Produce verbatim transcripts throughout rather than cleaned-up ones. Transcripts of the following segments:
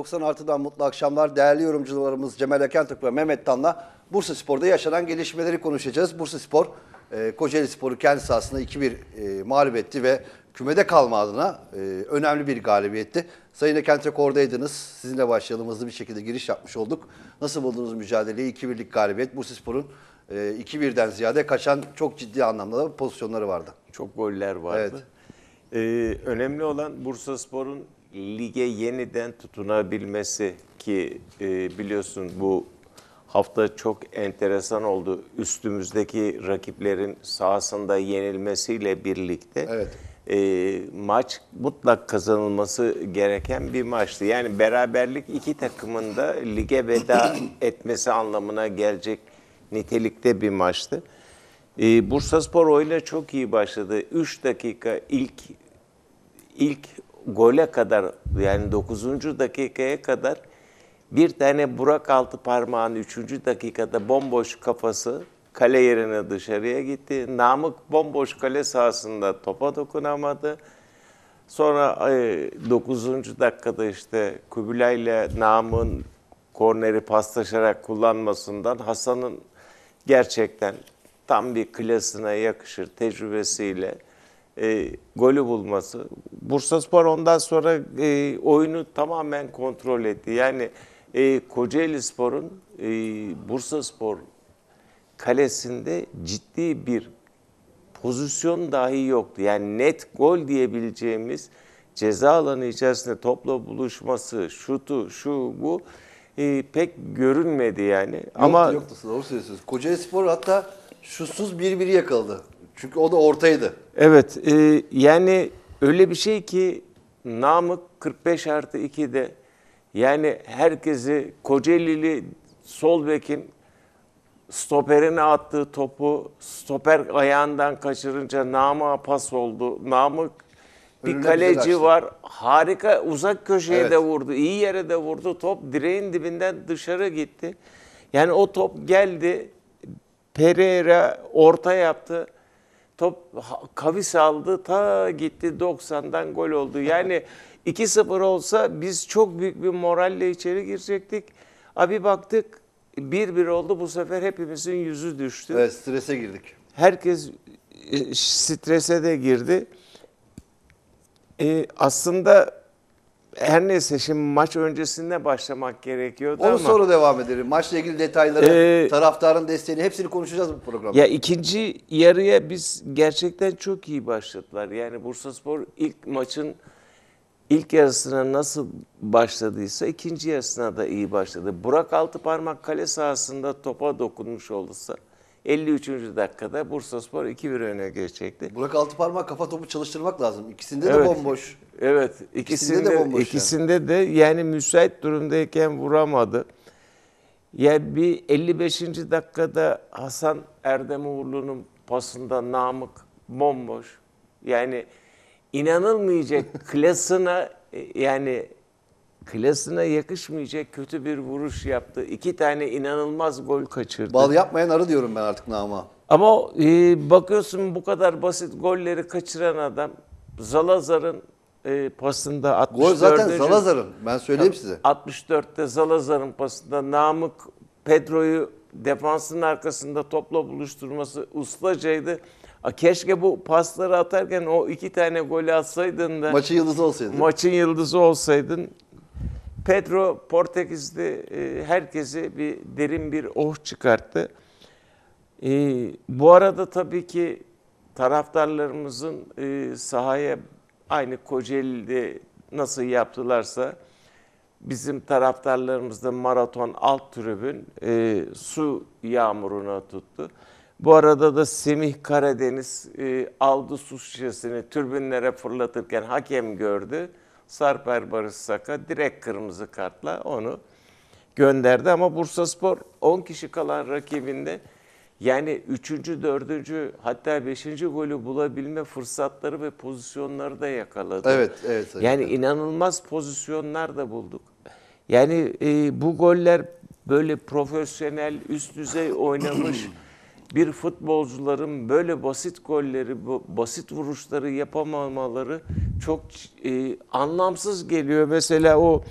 doksan artıdan mutlu akşamlar. Değerli yorumcularımız Cemal Akentuk ve Mehmet Tan'la Bursaspor'da yaşanan gelişmeleri konuşacağız. Bursaspor, e, Kocaeli Spor'u kendi sahasında iki bir e, mağlup etti ve kümede kalma adına e, önemli bir galibiyetti. Sayın Akentuk oradaydınız. Sizinle başlayalım. Hızlı bir şekilde giriş yapmış olduk. Nasıl buldunuz mücadeleyi? iki birlik galibiyet. Bursaspor'un e, iki birden ziyade kaçan çok ciddi anlamda da pozisyonları vardı. Çok goller vardı. Evet. Ee, önemli olan Bursaspor'un lige yeniden tutunabilmesi ki e, biliyorsun bu hafta çok enteresan oldu. Üstümüzdeki rakiplerin sahasında yenilmesiyle birlikte Evet. e, maç mutlak kazanılması gereken bir maçtı. Yani beraberlik iki takımın da lige veda etmesi anlamına gelecek nitelikte bir maçtı. Ee, Bursaspor oyuna çok iyi başladı. üç dakika ilk ilk gole kadar yani dokuzuncu dakikaya kadar bir tane Burak Altıparmak'ın üçüncü dakikada bomboş kafası kale yerine dışarıya gitti. Namık bomboş kale sahasında topa dokunamadı. Sonra dokuzuncu dakikada işte Kubilay ile Namık'ın korneri paslaşarak kullanmasından Hasan'ın gerçekten tam bir klasına yakışır tecrübesiyle e, golü bulması. Bursaspor ondan sonra e, oyunu tamamen kontrol etti. Yani e, Kocaelispor'un e, Bursaspor kalesinde ciddi bir pozisyon dahi yoktu. Yani net gol diyebileceğimiz ceza alanı içerisinde topla buluşması, şutu, şu bu e, pek görünmedi yani. Yoktu, Ama yoktu. Doğru söylüyorsunuz. Kocaelispor hatta şutsuz bir bir yakaladı. Çünkü o da ortaydı. evet e, yani öyle bir şey ki Namık kırk beş artı ikide yani herkesi Kocaelili sol bekin stoperine attığı topu stoper ayağından kaçırınca Namık'a pas oldu. Namık bir Önüne kaleci var. Harika uzak köşeye Evet. de vurdu. İyi yere de vurdu. Top direğin dibinden dışarı gitti. Yani o top geldi. Pereira orta yaptı. Top kavis aldı. Ta gitti doksandan gol oldu. Yani iki sıfır olsa biz çok büyük bir moralle içeri girecektik. Abi baktık bir bir oldu. Bu sefer hepimizin yüzü düştü. Evet, strese girdik. Herkes strese de girdi. Ee, aslında her neyse şimdi maç öncesinde başlamak gerekiyordu Onu ama. sonra devam edelim. Maçla ilgili detayları, Ee, taraftarın desteğini hepsini konuşacağız bu programda. Ya ikinci yarıya biz gerçekten çok iyi başladılar. Yani Bursaspor ilk maçın ilk yarısına nasıl başladıysa ikinci yarısına da iyi başladı. Burak Altıparmak kale sahasında topa dokunmuş olursa elli üçüncü dakikada Bursaspor iki bir öne geçecekti. Burak Altıparmak kafa topu çalıştırmak lazım. İkisinde Evet. de bomboş. Evet, İkisinde ikisinde, de de bomboş ikisinde yani. de yani müsait durumdayken vuramadı. Ya bir elli beşinci dakikada Hasan Erdem Uğurlu'nun pasında Namık bomboş. Yani inanılmayacak klasına yani klasına yakışmayacak kötü bir vuruş yaptı. İki tane inanılmaz gol kaçırdı. Bal yapmayan arı diyorum ben artık Namık'a. Ama e, bakıyorsun bu kadar basit golleri kaçıran adam Zalazar'ın e, pasında altmış dördüncü Gol zaten Zalazar'ın. Ben söyleyeyim size. altmış dörtte Zalazar'ın pasında Namık Pedro'yu defansın arkasında topla buluşturması ustacaydı. Keşke bu pasları atarken o iki tane golü atsaydın da Maçın yıldızı olsaydı. Maçın yıldızı olsaydın. Pedro Portekiz'de e, herkese bir derin bir oh çıkarttı. E, bu arada tabii ki taraftarlarımızın e, sahaya aynı Kocaeli'de nasıl yaptılarsa bizim taraftarlarımız da maraton alt tribün e, su yağmuruna tuttu. Bu arada da Semih Karadeniz e, aldı su şişesini tribünlere fırlatırken hakem gördü. Sarper Barış Saka direkt kırmızı kartla onu gönderdi. Ama Bursaspor on kişi kalan rakibinde yani üçüncü, dördüncü hatta beşinci golü bulabilme fırsatları ve pozisyonları da yakaladı. Evet, evet. Yani inanılmaz pozisyonlar da bulduk. Yani e, bu goller böyle profesyonel, üst düzey oynamış bir futbolcuların böyle basit golleri, bu basit vuruşları yapamamaları çok e, anlamsız geliyor. Mesela o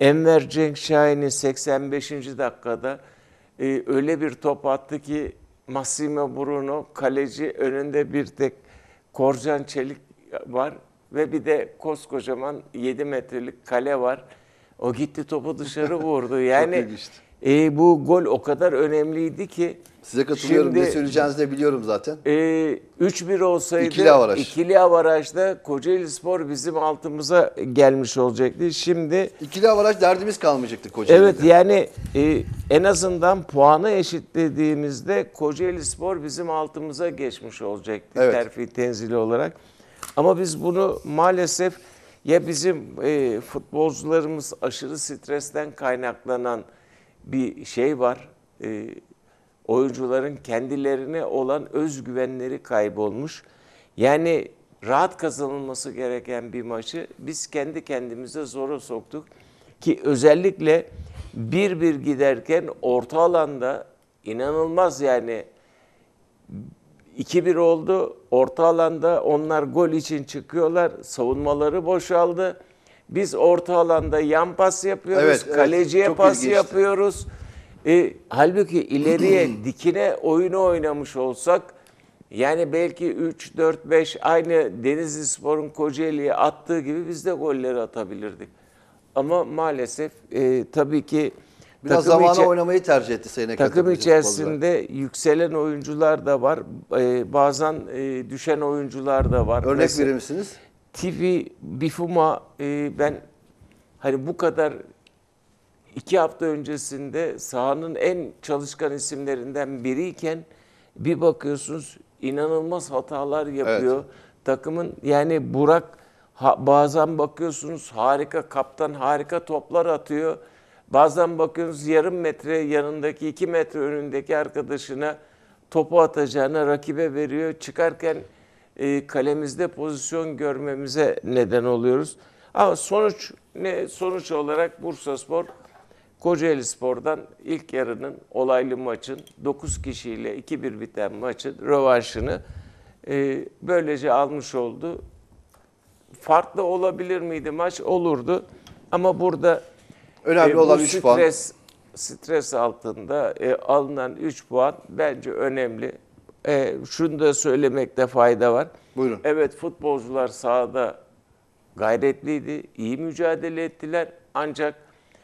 Enver Cenk Şahin'in seksen beşinci dakikada e, öyle bir top attı ki Massimo Bruno kaleci, önünde bir tek Korcan Çelik var ve bir de koskocaman yedi metrelik kale var. O gitti topu dışarı vurdu. Yani e, bu gol o kadar önemliydi ki. Size katılıyorum. Şimdi, ne söyleyeceğinizi de biliyorum zaten. E, üç bir olsaydı ikili avaraj. ikili avarajda Kocaelispor bizim altımıza gelmiş olacaktı. Şimdi ikili avaraj derdimiz kalmayacaktı Kocaeli'de. evet, yani e, en azından puanı eşitlediğimizde Kocaelispor bizim altımıza geçmiş olacaktı, evet. terfi tenzili olarak. Ama biz bunu maalesef, ya bizim e, futbolcularımız aşırı stresten kaynaklanan bir şey var. E, oyuncuların kendilerine olan özgüvenleri kaybolmuş. Yani rahat kazanılması gereken bir maçı biz kendi kendimize zora soktuk. Ki özellikle bir bir giderken orta alanda inanılmaz, yani iki bir oldu. Orta alanda onlar gol için çıkıyorlar. Savunmaları boşaldı. Biz orta alanda yan pas yapıyoruz. Evet, evet. Kaleciye Çok pas ilginçti. yapıyoruz. E, halbuki ileriye dikine oyunu oynamış olsak, yani belki üç dört beş aynı Denizlispor'un Kocaeli'ye attığı gibi biz de golleri atabilirdik. Ama maalesef e, tabii ki biraz takım zamana içi, oynamayı tercih etti Sayın Ekrem takım Hoca içerisinde yükselen oyuncular da var. E, bazen e, düşen oyuncular da var. Örnek Mesela verir misiniz? Tivi Bifuma, e, ben hani bu kadar iki hafta öncesinde sahanın en çalışkan isimlerinden biriyken bir bakıyorsunuz inanılmaz hatalar yapıyor. Evet. Takımın, yani Burak ha, bazen bakıyorsunuz harika kaptan, harika toplar atıyor. Bazen bakıyorsunuz yarım metre yanındaki, iki metre önündeki arkadaşına topu atacağına rakibe veriyor. Çıkarken e, kalemizde pozisyon görmemize neden oluyoruz. Ama sonuç ne? Sonuç olarak Bursaspor Kocaelispor'dan ilk yarının olaylı maçın dokuz kişiyle iki bir biten maçın rövanşını e, böylece almış oldu. Farklı olabilir miydi maç? Olurdu. Ama burada önemli e, olan bu üç puan. Stres, stres altında e, alınan üç puan bence önemli. E, şunu da söylemekte fayda var. Buyurun. Evet, futbolcular sahada gayretliydi, iyi mücadele ettiler. Ancak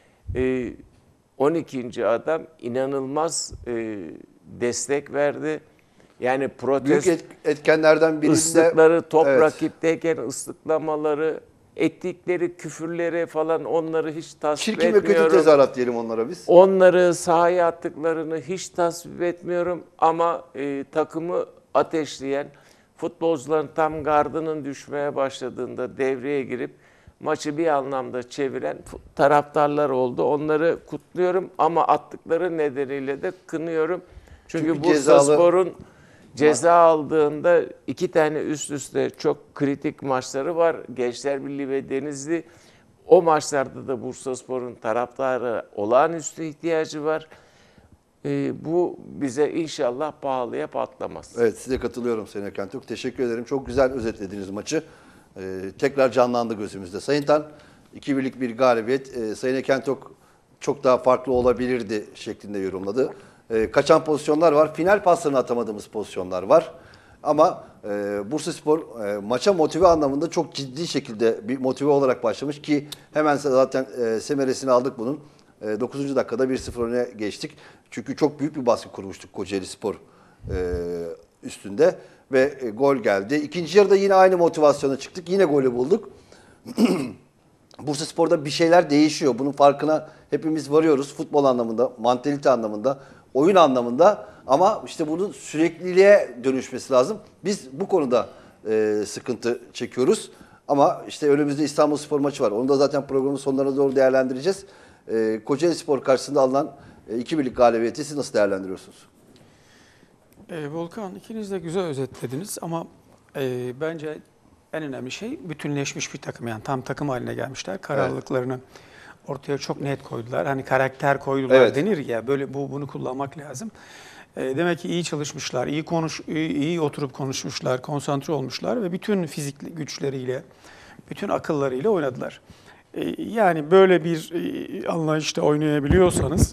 e, on ikinci adam inanılmaz e, destek verdi. Yani protest, Büyük et, etkenlerden birinde ıslıkları, top evet. rakipteyken ıslıklamaları, ettikleri küfürleri falan, onları hiç tasvip Çirkin ve etmiyorum. kötü tezahürat diyelim onlara biz. Onları sahaya attıklarını hiç tasvip etmiyorum ama e, takımı ateşleyen, futbolcuların tam gardının düşmeye başladığında devreye girip maçı bir anlamda çeviren taraftarlar oldu. Onları kutluyorum ama attıkları nedeniyle de kınıyorum. Çünkü, Çünkü Bursaspor'un ceza aldığında iki tane üst üste çok kritik maçları var. Gençler Birliği ve Denizli. O maçlarda da Bursaspor'un taraftarı olağanüstü ihtiyacı var. Ee, bu bize inşallah pahalıya patlamaz. Evet, size katılıyorum Sayın Ekrem Türk. Teşekkür ederim. Çok güzel özetlediniz maçı. Ee, tekrar canlandı gözümüzde. Sayın Tan, iki birlik bir galibiyet. Ee, Sayın Ekrem Türk çok daha farklı olabilirdi şeklinde yorumladı. Ee, kaçan pozisyonlar var. Final paslarını atamadığımız pozisyonlar var. Ama e, Bursaspor e, maça motive anlamında çok ciddi şekilde bir motive olarak başlamış ki hemen zaten e, semeresini aldık bunun. E, dokuzuncu dakikada bir sıfır öne geçtik. Çünkü çok büyük bir baskı kurmuştuk Kocaelispor e, üstünde ve e, gol geldi. İkinci yarıda yine aynı motivasyona çıktık. Yine golü bulduk. Bursaspor'da bir şeyler değişiyor. Bunun farkına hepimiz varıyoruz. Futbol anlamında, mantalite anlamında, oyun anlamında. Ama işte bunun sürekliliğe dönüşmesi lazım. Biz bu konuda e, sıkıntı çekiyoruz. Ama işte önümüzde İstanbulspor maçı var. Onu da zaten programın sonlarına doğru değerlendireceğiz. E, Kocaelispor karşısında alınan e, iki birlik galibiyeti siz nasıl değerlendiriyorsunuz? E, Volkan, ikiniz de güzel özetlediniz ama e, bence en önemli şey bütünleşmiş bir takım. Yani tam takım haline gelmişler. Kararlılıklarını evet. ortaya çok net koydular. Hani karakter koydular evet. denir ya, böyle bu bunu kullanmak lazım. E, demek ki iyi çalışmışlar, iyi konuş, iyi, iyi oturup konuşmuşlar, konsantre olmuşlar ve bütün fizik güçleriyle, bütün akıllarıyla oynadılar. E, yani böyle bir e, anlayışta oynayabiliyorsanız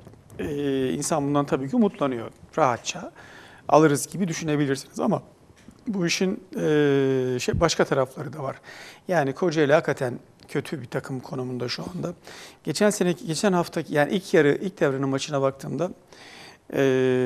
e, insan bundan tabii ki umutlanıyor. Rahatça alırız gibi düşünebilirsiniz ama bu işin e, şey başka tarafları da var. Yani Kocaeli hakikaten kötü bir takım konumunda şu anda. Geçen seneki, geçen haftaki yani ilk yarı, ilk devrenin maçına baktığımda e,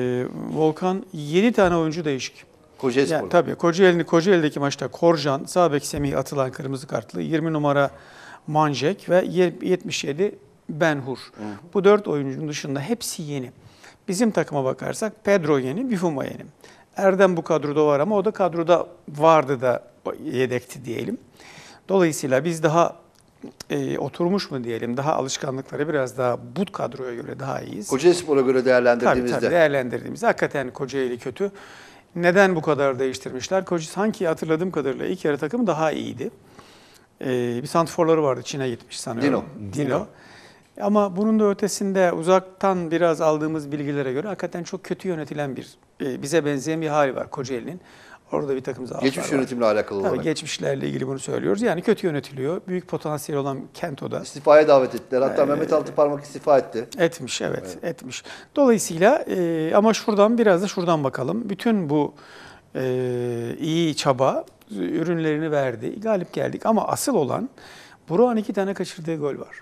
Volkan yedi tane oyuncu değişik. Kocaeli Yani, Spor. tabii Kocaeli'nin Kocaeli'deki maçta Korcan, sağ bek Semih atılan kırmızı kartlı, yirmi numara Manjek ve yetmiş yedi Benhur. Hı hı. Bu dört oyuncunun dışında hepsi yeni. Bizim takıma bakarsak Pedro yeni, Bifuma yeni. Erdem bu kadroda var ama o da kadroda vardı da yedekti diyelim. Dolayısıyla biz daha e, oturmuş mu diyelim, daha alışkanlıkları biraz daha bu kadroya göre daha iyiyiz. Kocaeli Spor'a göre değerlendirdiğimizde. Tabii tabii değerlendirdiğimizde hakikaten Kocaeli kötü. Neden bu kadar değiştirmişler? Kocaeli sanki hatırladığım kadarıyla ilk yarı takımı daha iyiydi. Ee, bir santrforları vardı, Çin'e gitmiş sanıyorum. Dino. Dino. Dino. Ama bunun da ötesinde uzaktan biraz aldığımız bilgilere göre hakikaten çok kötü yönetilen bir, e, bize benzeyen bir hali var Kocaeli'nin. Orada bir takım zaaflar Geçmiş var. yönetimle alakalı Tabii olarak. geçmişlerle ilgili bunu söylüyoruz. Yani kötü yönetiliyor. Büyük potansiyel olan kent o da. İstifaya davet ettiler. Hatta Ee, Mehmet Altıparmak istifa etti. Etmiş evet, evet. etmiş. Dolayısıyla e, ama şuradan biraz da şuradan bakalım. Bütün bu e, iyi çaba ürünlerini verdi. Galip geldik ama asıl olan Burak'ın iki tane kaçırdığı gol var.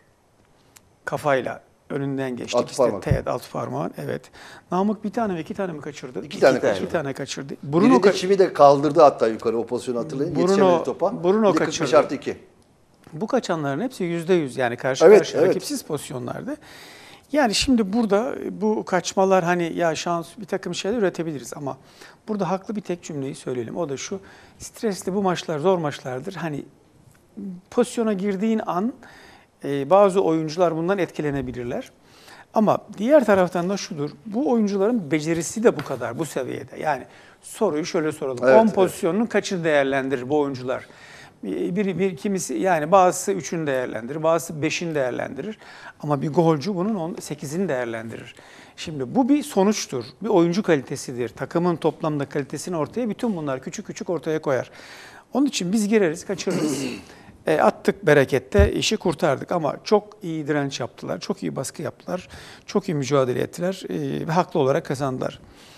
Kafayla önünden geçtik. Altı parmak. İşte, altı parmağın evet. Namık bir tane ve iki tane mi kaçırdı? İki tane İki kaçırdı. tane kaçırdı. Bruno Bruno, de ka- Çivi de kaldırdı hatta yukarı o pozisyonu hatırlayın. Bruno- Yetişemedi topa. Bruno Bir de kırk beş kaçırdı. artı iki. Bu kaçanların hepsi yüzde yüz yani karşı Evet, karşıya evet. rakipsiz pozisyonlardı. Yani şimdi burada bu kaçmalar hani ya şans bir takım şeyler üretebiliriz ama burada haklı bir tek cümleyi söyleyelim. O da şu: stresli bu maçlar zor maçlardır. Hani pozisyona girdiğin an e, bazı oyuncular bundan etkilenebilirler. Ama diğer taraftan da şudur: bu oyuncuların becerisi de bu kadar, bu seviyede. Yani soruyu şöyle soralım. Evet, on evet. pozisyonun kaçını değerlendirir bu oyuncular? Bir, bir kimisi yani bazısı üçünü değerlendirir, bazısı beşini değerlendirir. Ama bir golcü bunun on sekizini değerlendirir. Şimdi bu bir sonuçtur, bir oyuncu kalitesidir. Takımın toplamda kalitesini ortaya bütün bunlar küçük küçük ortaya koyar. Onun için biz gireriz, kaçırırız. E, attık berekette, işi kurtardık ama çok iyi direnç yaptılar, çok iyi baskı yaptılar, çok iyi mücadele ettiler e, ve haklı olarak kazandılar.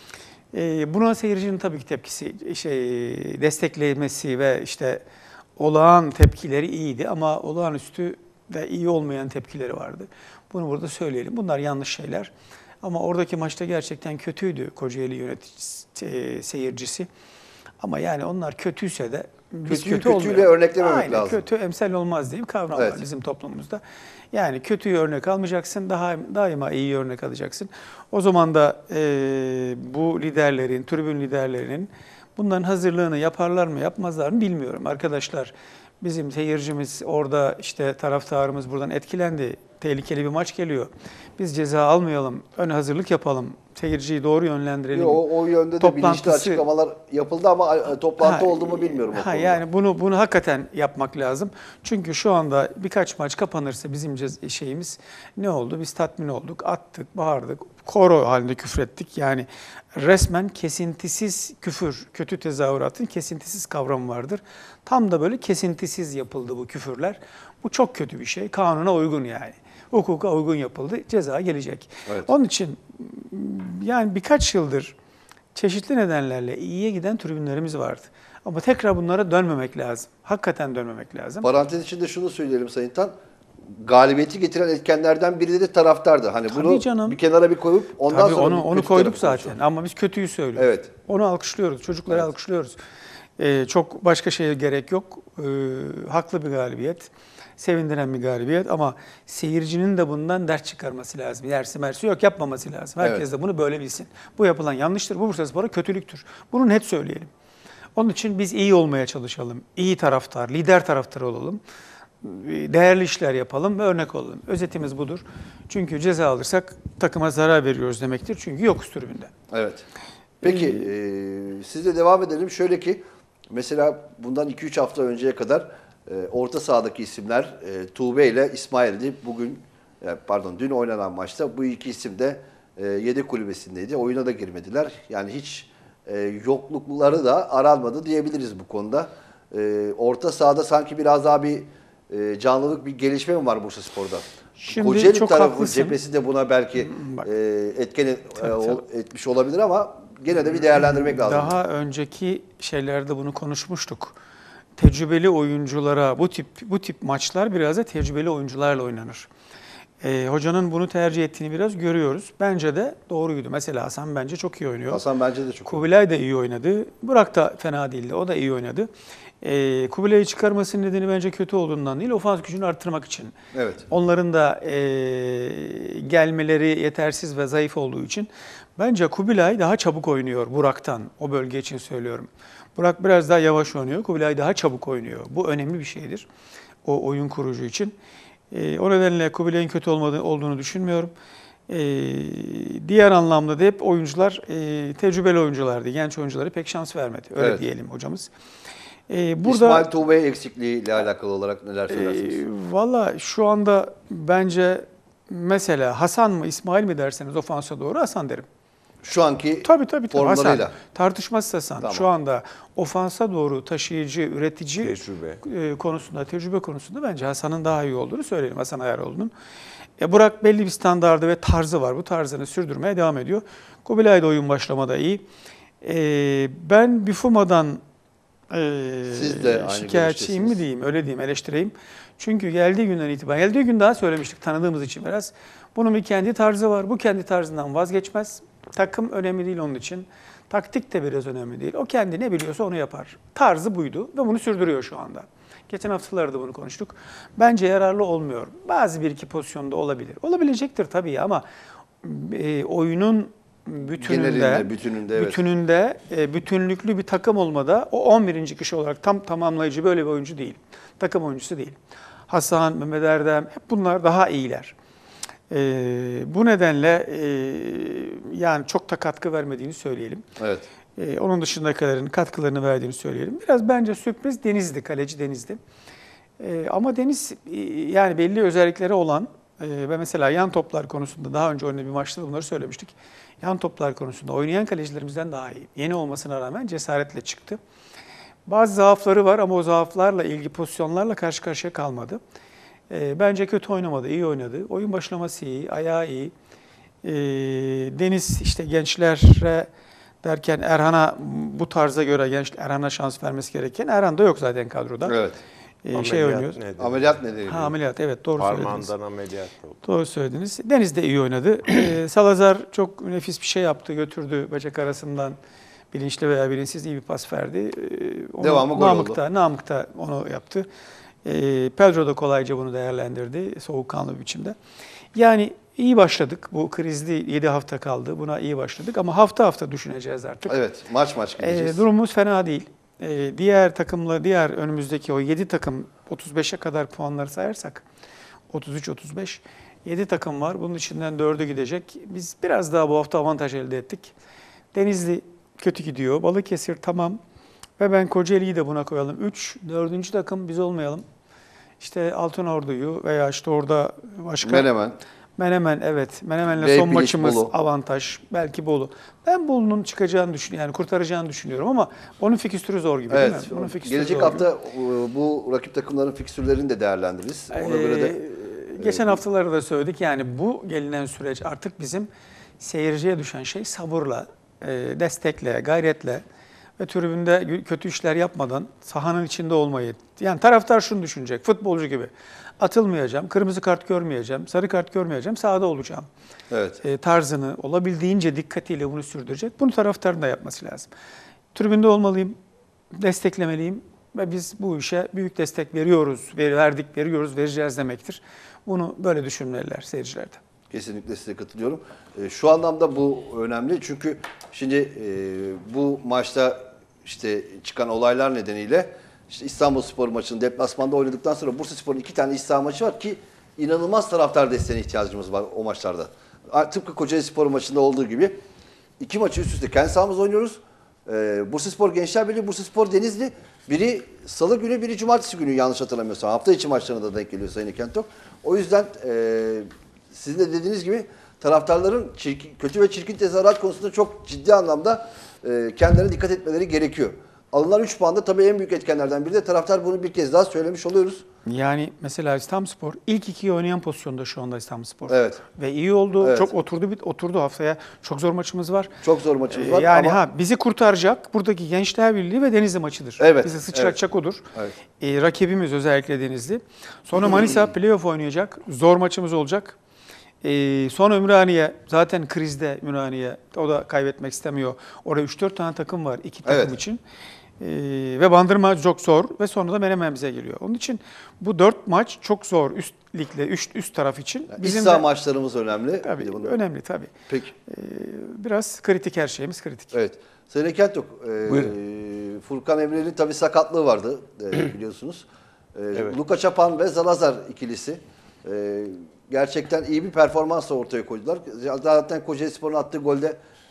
E, buna seyircinin tabii ki tepkisi, şey, desteklemesi ve işte olağan tepkileri iyiydi ama olağanüstü ve iyi olmayan tepkileri vardı. Bunu burada söyleyelim. Bunlar yanlış şeyler. Ama oradaki maçta gerçekten kötüydü Kocaeli yöneticisi, seyircisi. Ama yani onlar kötüyse de biz Kötüyü kötü kötüyle olmayalım. örneklememek Aynen, lazım. kötü emsal olmaz diye bir kavram Evet. var bizim toplumumuzda. Yani kötüyü örnek almayacaksın, daha daima iyi örnek alacaksın. O zaman da e, bu liderlerin, tribün liderlerinin bunların hazırlığını yaparlar mı, yapmazlar mı bilmiyorum. Arkadaşlar, bizim seyircimiz orada, işte taraftarımız buradan etkilendi. Tehlikeli bir maç geliyor. Biz ceza almayalım, ön hazırlık yapalım, seyirciyi doğru yönlendirelim. O, o yönde de bilinçli açıklamalar yapıldı ama toplantı Ha, oldu mu bilmiyorum. o Ha, konuda. yani bunu bunu hakikaten yapmak lazım. Çünkü şu anda birkaç maç kapanırsa bizim cez- şeyimiz ne oldu? Biz tatmin olduk, attık, bağırdık, koro halinde küfrettik. Yani resmen kesintisiz küfür, kötü tezahüratın kesintisiz kavramı vardır. Tam da böyle kesintisiz yapıldı bu küfürler. Bu çok kötü bir şey. Kanuna uygun yani. Hukuka uygun yapıldı. Ceza gelecek. Evet. Onun için yani birkaç yıldır çeşitli nedenlerle iyiye giden tribünlerimiz vardı. Ama tekrar bunlara dönmemek lazım. Hakikaten dönmemek lazım. Parantez içinde şunu söyleyelim Sayın Tan. Galibiyeti getiren etkenlerden biri de taraftardı. Hani Tabii bunu canım. bir kenara bir koyup ondan Tabii sonra onu, bir onu kötü koyduk tarafı zaten konuşalım. ama biz kötüyü söylüyoruz. Evet. Onu alkışlıyoruz, çocukları Evet. alkışlıyoruz. Ee, çok başka şeye gerek yok. Ee, haklı bir galibiyet, sevindiren bir galibiyet ama seyircinin de bundan ders çıkarması lazım. Yersi mersi yok, yapmaması lazım. Herkes Evet. de bunu böyle bilsin. Bu yapılan yanlıştır, bu Bursaspor'a kötülüktür. Bunu net söyleyelim. Onun için biz iyi olmaya çalışalım. İyi taraftar, lider taraftar olalım. Değerli işler yapalım ve örnek olalım. Özetimiz budur. Çünkü ceza alırsak takıma zarar veriyoruz demektir. Çünkü yokuz tribünde. Evet. Peki e, sizle devam edelim. Şöyle ki mesela bundan iki üç hafta önceye kadar e, orta sahadaki isimler e, Tuğbe ile İsmail'di. Bugün e, pardon dün oynanan maçta bu iki isim de e, yedek kulübesindeydi. Oyuna da girmediler. Yani hiç e, yoklukları da aranmadı diyebiliriz bu konuda. E, orta sahada sanki biraz daha bir e, canlılık, bir gelişme mi var Bursaspor'da? Şimdi Kocaeli çok tarafı, haklısın. cephesi de buna belki Bak. e, etken et- Tabii, e, ol- tabii. etmiş olabilir ama gene de bir değerlendirmek lazım. Daha önceki şeylerde bunu konuşmuştuk. Tecrübeli oyunculara bu tip bu tip maçlar biraz da tecrübeli oyuncularla oynanır. Ee, hocanın bunu tercih ettiğini biraz görüyoruz. Bence de doğruydu. Mesela Hasan bence çok iyi oynuyor. Hasan bence de çok. Kubilay da iyi oynadı. Burak da fena değildi. O da iyi oynadı. Ee, Kubilay'ı çıkarmasının nedeni bence kötü olduğundan değil, ofans gücünü arttırmak için. Evet. Onların da e, gelmeleri yetersiz ve zayıf olduğu için bence Kubilay daha çabuk oynuyor Burak'tan. O bölge için söylüyorum. Burak biraz daha yavaş oynuyor. Kubilay daha çabuk oynuyor. Bu önemli bir şeydir o oyun kurucu için. E, o nedenle Kubilay'ın kötü olmadığı, olduğunu düşünmüyorum. E, diğer anlamda da hep oyuncular e, tecrübeli oyunculardı. Genç oyuncuları pek şans vermedi. Öyle Evet. diyelim hocamız. E, burada İsmail Tuğbe eksikliği ile alakalı olarak neler söylersiniz? e, valla şu anda bence mesela Hasan mı İsmail mi derseniz ofansa doğru Hasan derim. Şu anki Tabii tabii. tabii. Hasan, formlarıyla. tartışmasız Hasan. Tamam. Şu anda ofansa doğru taşıyıcı, üretici Tecrübe. e, konusunda, tecrübe konusunda bence Hasan'ın daha iyi olduğunu söyleyelim. Hasan Ayaroğlu'nun. E, Burak belli bir standardı ve tarzı var. Bu tarzını sürdürmeye devam ediyor. Kubilay da oyun başlamada iyi. E, ben Bifuma'dan e, Siz de aynı şikayetçiyim mi görüştesiniz. diyeyim, öyle diyeyim, eleştireyim. Çünkü geldiği günden itibaren, geldiği gün daha söylemiştik tanıdığımız için biraz. Bunun bir kendi tarzı var. Bu kendi tarzından vazgeçmez. Takım önemli değil onun için. Taktik de biraz önemli değil. O kendi ne biliyorsa onu yapar. Tarzı buydu ve bunu sürdürüyor şu anda. Geçen haftalarda bunu konuştuk. Bence yararlı olmuyor. Bazı bir iki pozisyonda olabilir. Olabilecektir tabii ama e, oyunun bütününde, Genelinde, bütününde, evet. bütününde e, bütünlüklü bir takım olmada o on birinci kişi olarak tam tamamlayıcı böyle bir oyuncu değil. Takım oyuncusu değil. Hasan, Mehmet Erdem hep bunlar daha iyiler. Ee, bu nedenle e, yani çok da katkı vermediğini söyleyelim. Evet. Ee, onun dışındakilerin katkılarını verdiğini söyleyelim. Biraz bence sürpriz Deniz'di, kaleci Deniz'di. Ee, ama Deniz e, yani belli özellikleri olan e, ve mesela yan toplar konusunda daha önce oynadığı bir maçta bunları söylemiştik. Yan toplar konusunda oynayan kalecilerimizden daha iyi. Yeni olmasına rağmen cesaretle çıktı. Bazı zaafları var ama o zaaflarla ilgili pozisyonlarla karşı karşıya kalmadı. E, bence kötü oynamadı, iyi oynadı. Oyun başlaması iyi, ayağı iyi. E, Deniz işte gençlere derken Erhan'a bu tarza göre genç Erhan'a şans vermesi gereken Erhan da yok zaten kadroda. Evet. E, şey Ameliyat oynuyor. nedeni. Ameliyat nedeniyle. Ha, ameliyat evet doğru söylediniz. Parmağından ameliyat oldu. Doğru söylediniz. Deniz de iyi oynadı. E, Salazar çok nefis bir şey yaptı, götürdü bacak arasından. Bilinçli veya bilinçsiz iyi bir pas verdi. E, onu Devamı gol Namık oldu. da, Namık da onu yaptı. E, Pedro da kolayca bunu değerlendirdi soğukkanlı bir biçimde. Yani iyi başladık. Bu krizli yedi hafta kaldı. Buna iyi başladık ama hafta hafta düşüneceğiz artık. Evet. Maç maç gideceğiz. E, durumumuz fena değil. E, diğer takımla, diğer önümüzdeki o yedi takım otuz beşe kadar puanları sayarsak otuz üç otuz beş yedi takım var. Bunun içinden dördü gidecek. Biz biraz daha bu hafta avantaj elde ettik. Denizli kötü gidiyor. Balıkesir tamam. Ve ben Kocaeli'yi de buna koyalım. üç, dördüncü takım biz olmayalım. İşte Altınordu'yu veya işte orada başka... Menemen. Menemen evet. Menemen'le Beypiliş, son maçımız Bolu. avantaj. Belki Bolu. Ben Bolu'nun çıkacağını düşünüyorum. Yani kurtaracağını düşünüyorum ama onun fikstürü zor gibi Evet. değil mi? Onun fikstürü Gelecek zor gibi. hafta e, bu rakip takımların fikstürlerini de değerlendiririz. Ona göre de Ee, geçen haftalarda da söyledik yani bu gelinen süreç artık bizim seyirciye düşen şey sabırla, e, destekle, gayretle ve tribünde kötü işler yapmadan sahanın içinde olmayı. Yani taraftar şunu düşünecek, futbolcu gibi atılmayacağım, kırmızı kart görmeyeceğim, sarı kart görmeyeceğim, sahada olacağım. evet. E, tarzını olabildiğince dikkatiyle bunu sürdürecek. Bunu taraftarın da yapması lazım. Tribünde olmalıyım, desteklemeliyim ve biz bu işe büyük destek veriyoruz, verdik, veriyoruz, vereceğiz demektir. Bunu böyle düşünmeliler seyirciler de. Kesinlikle size katılıyorum. E, Şu anlamda bu önemli çünkü şimdi e, bu maçta işte çıkan olaylar nedeniyle işte İstanbulspor maçını deplasmanda oynadıktan sonra Bursaspor'un iki tane iç saha maçı var ki inanılmaz taraftar desteğine ihtiyacımız var o maçlarda. A- Tıpkı Kocaelispor maçında olduğu gibi iki maçı üst üste kendi sahamızda oynuyoruz. E, Bursaspor Gençler Birliği, Bursaspor Denizli. Biri salı günü, biri cumartesi günü yanlış hatırlamıyorsam. Hafta içi maçlarına da denk geliyor Sayın Ekentok. O yüzden e, sizin de dediğiniz gibi taraftarların çirkin, kötü ve çirkin tezahürat konusunda çok ciddi anlamda e, kendilerine dikkat etmeleri gerekiyor. Alınan üç puan da tabii en büyük etkenlerden biri de taraftar, bunu bir kez daha söylemiş oluyoruz. Yani mesela İstanbulspor ilk ikiyi oynayan pozisyonda şu anda İstanbulspor. Evet. Ve iyi oldu. Evet. Çok oturdu bit oturdu haftaya. Çok zor maçımız var. Çok zor maçımız Ee, var Yani ama ha bizi kurtaracak buradaki Gençler Birliği ve Denizli maçıdır. Evet, Bizi sıçratacak odur. Evet. Ee, rakibimiz özellikle Denizli. Sonra Manisa playoff oynayacak. Zor maçımız olacak. Ee, sonra Ümraniye zaten krizde Ümraniye. O da kaybetmek istemiyor. Orada üç dört tane takım var iki takım Evet. için. Ee, ve Bandırma çok zor ve sonra da Menemen bize geliyor. Onun için bu dört maç çok zor üst ligle üst, üst taraf için. iç saha maçlarımız önemli. Bir Tabii de bunu- önemli tabii. Peki. Ee, biraz kritik, her şeyimiz kritik. Evet. Sayın Ekentok, e, Furkan Emre'nin tabii sakatlığı vardı e, biliyorsunuz. E, Evet. Luka Çapan ve Zalazar ikilisi e, gerçekten iyi bir performansla ortaya koydular. Zaten Kocaelispor'un attığı golde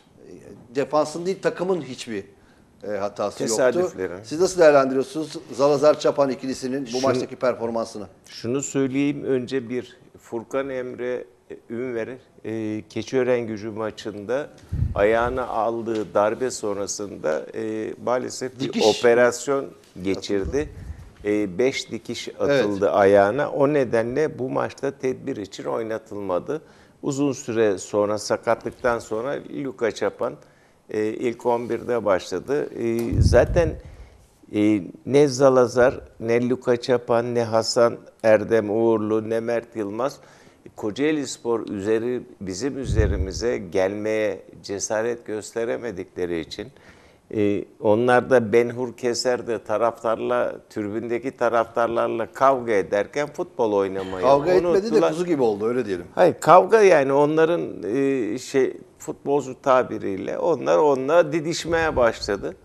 e, defansın değil takımın hiçbir e, hatası yoktu. Tesadüfleri. Siz nasıl değerlendiriyorsunuz Zalazar Çapan ikilisinin bu Şu- maçtaki performansını? Şunu söyleyeyim, önce bir Furkan Emre Ünver e, Keçiören Gücü maçında ayağına aldığı darbe sonrasında e, maalesef bir Dikiş. operasyon geçirdi. E, beş dikiş atıldı ayağına. O nedenle bu maçta tedbir için oynatılmadı. Uzun süre sonra, sakatlıktan sonra Luka Çapan e, ilk on birde başladı. E, zaten e, ne Zalazar, ne Luka Çapan, ne Hasan Erdem Uğurlu, ne Mert Yılmaz Kocaelispor üzeri bizim üzerimize gelmeye cesaret gösteremedikleri için e, onlar da Benhur Keser'de taraftarla, tribündeki taraftarlarla kavga ederken futbol oynamayı Kavga etmedi de unuttular. kuzu gibi oldu, öyle diyelim. Hayır, kavga yani onların e, şey futbolcu tabiriyle onlar onunla didişmeye başladı.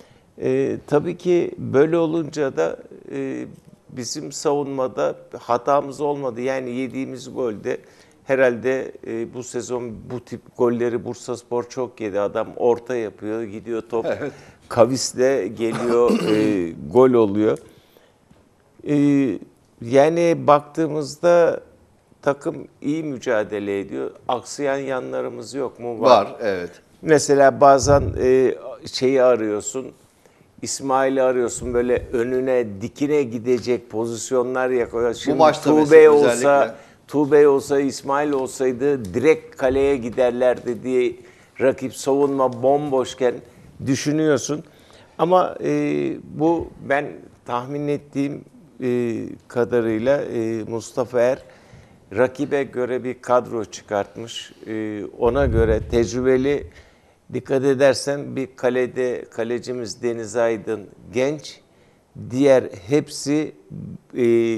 E, tabii ki böyle olunca da e, bizim savunmada hatamız olmadı. Yani yediğimiz golde herhalde e, bu sezon bu tip golleri Bursaspor çok yedi. Adam orta yapıyor, gidiyor top Evet. kavisle geliyor, e, gol oluyor. E, yani baktığımızda takım iyi mücadele ediyor. Aksayan yanlarımız yok mu? Var, evet. Mesela bazen e, şeyi arıyorsun, İsmail'i arıyorsun, böyle önüne dikine gidecek pozisyonlar yakıyor. Şimdi maçta Tuğbey mesela olsa, özellikle. Tuğbey olsa, İsmail olsaydı direkt kaleye giderlerdi diye rakip savunma bomboşken düşünüyorsun. Ama e, bu ben tahmin ettiğim e, kadarıyla e, Mustafa Er rakibe göre bir kadro çıkartmış. E, ona göre tecrübeli, dikkat edersen bir kalede kalecimiz Deniz Aydın genç, diğer hepsi e,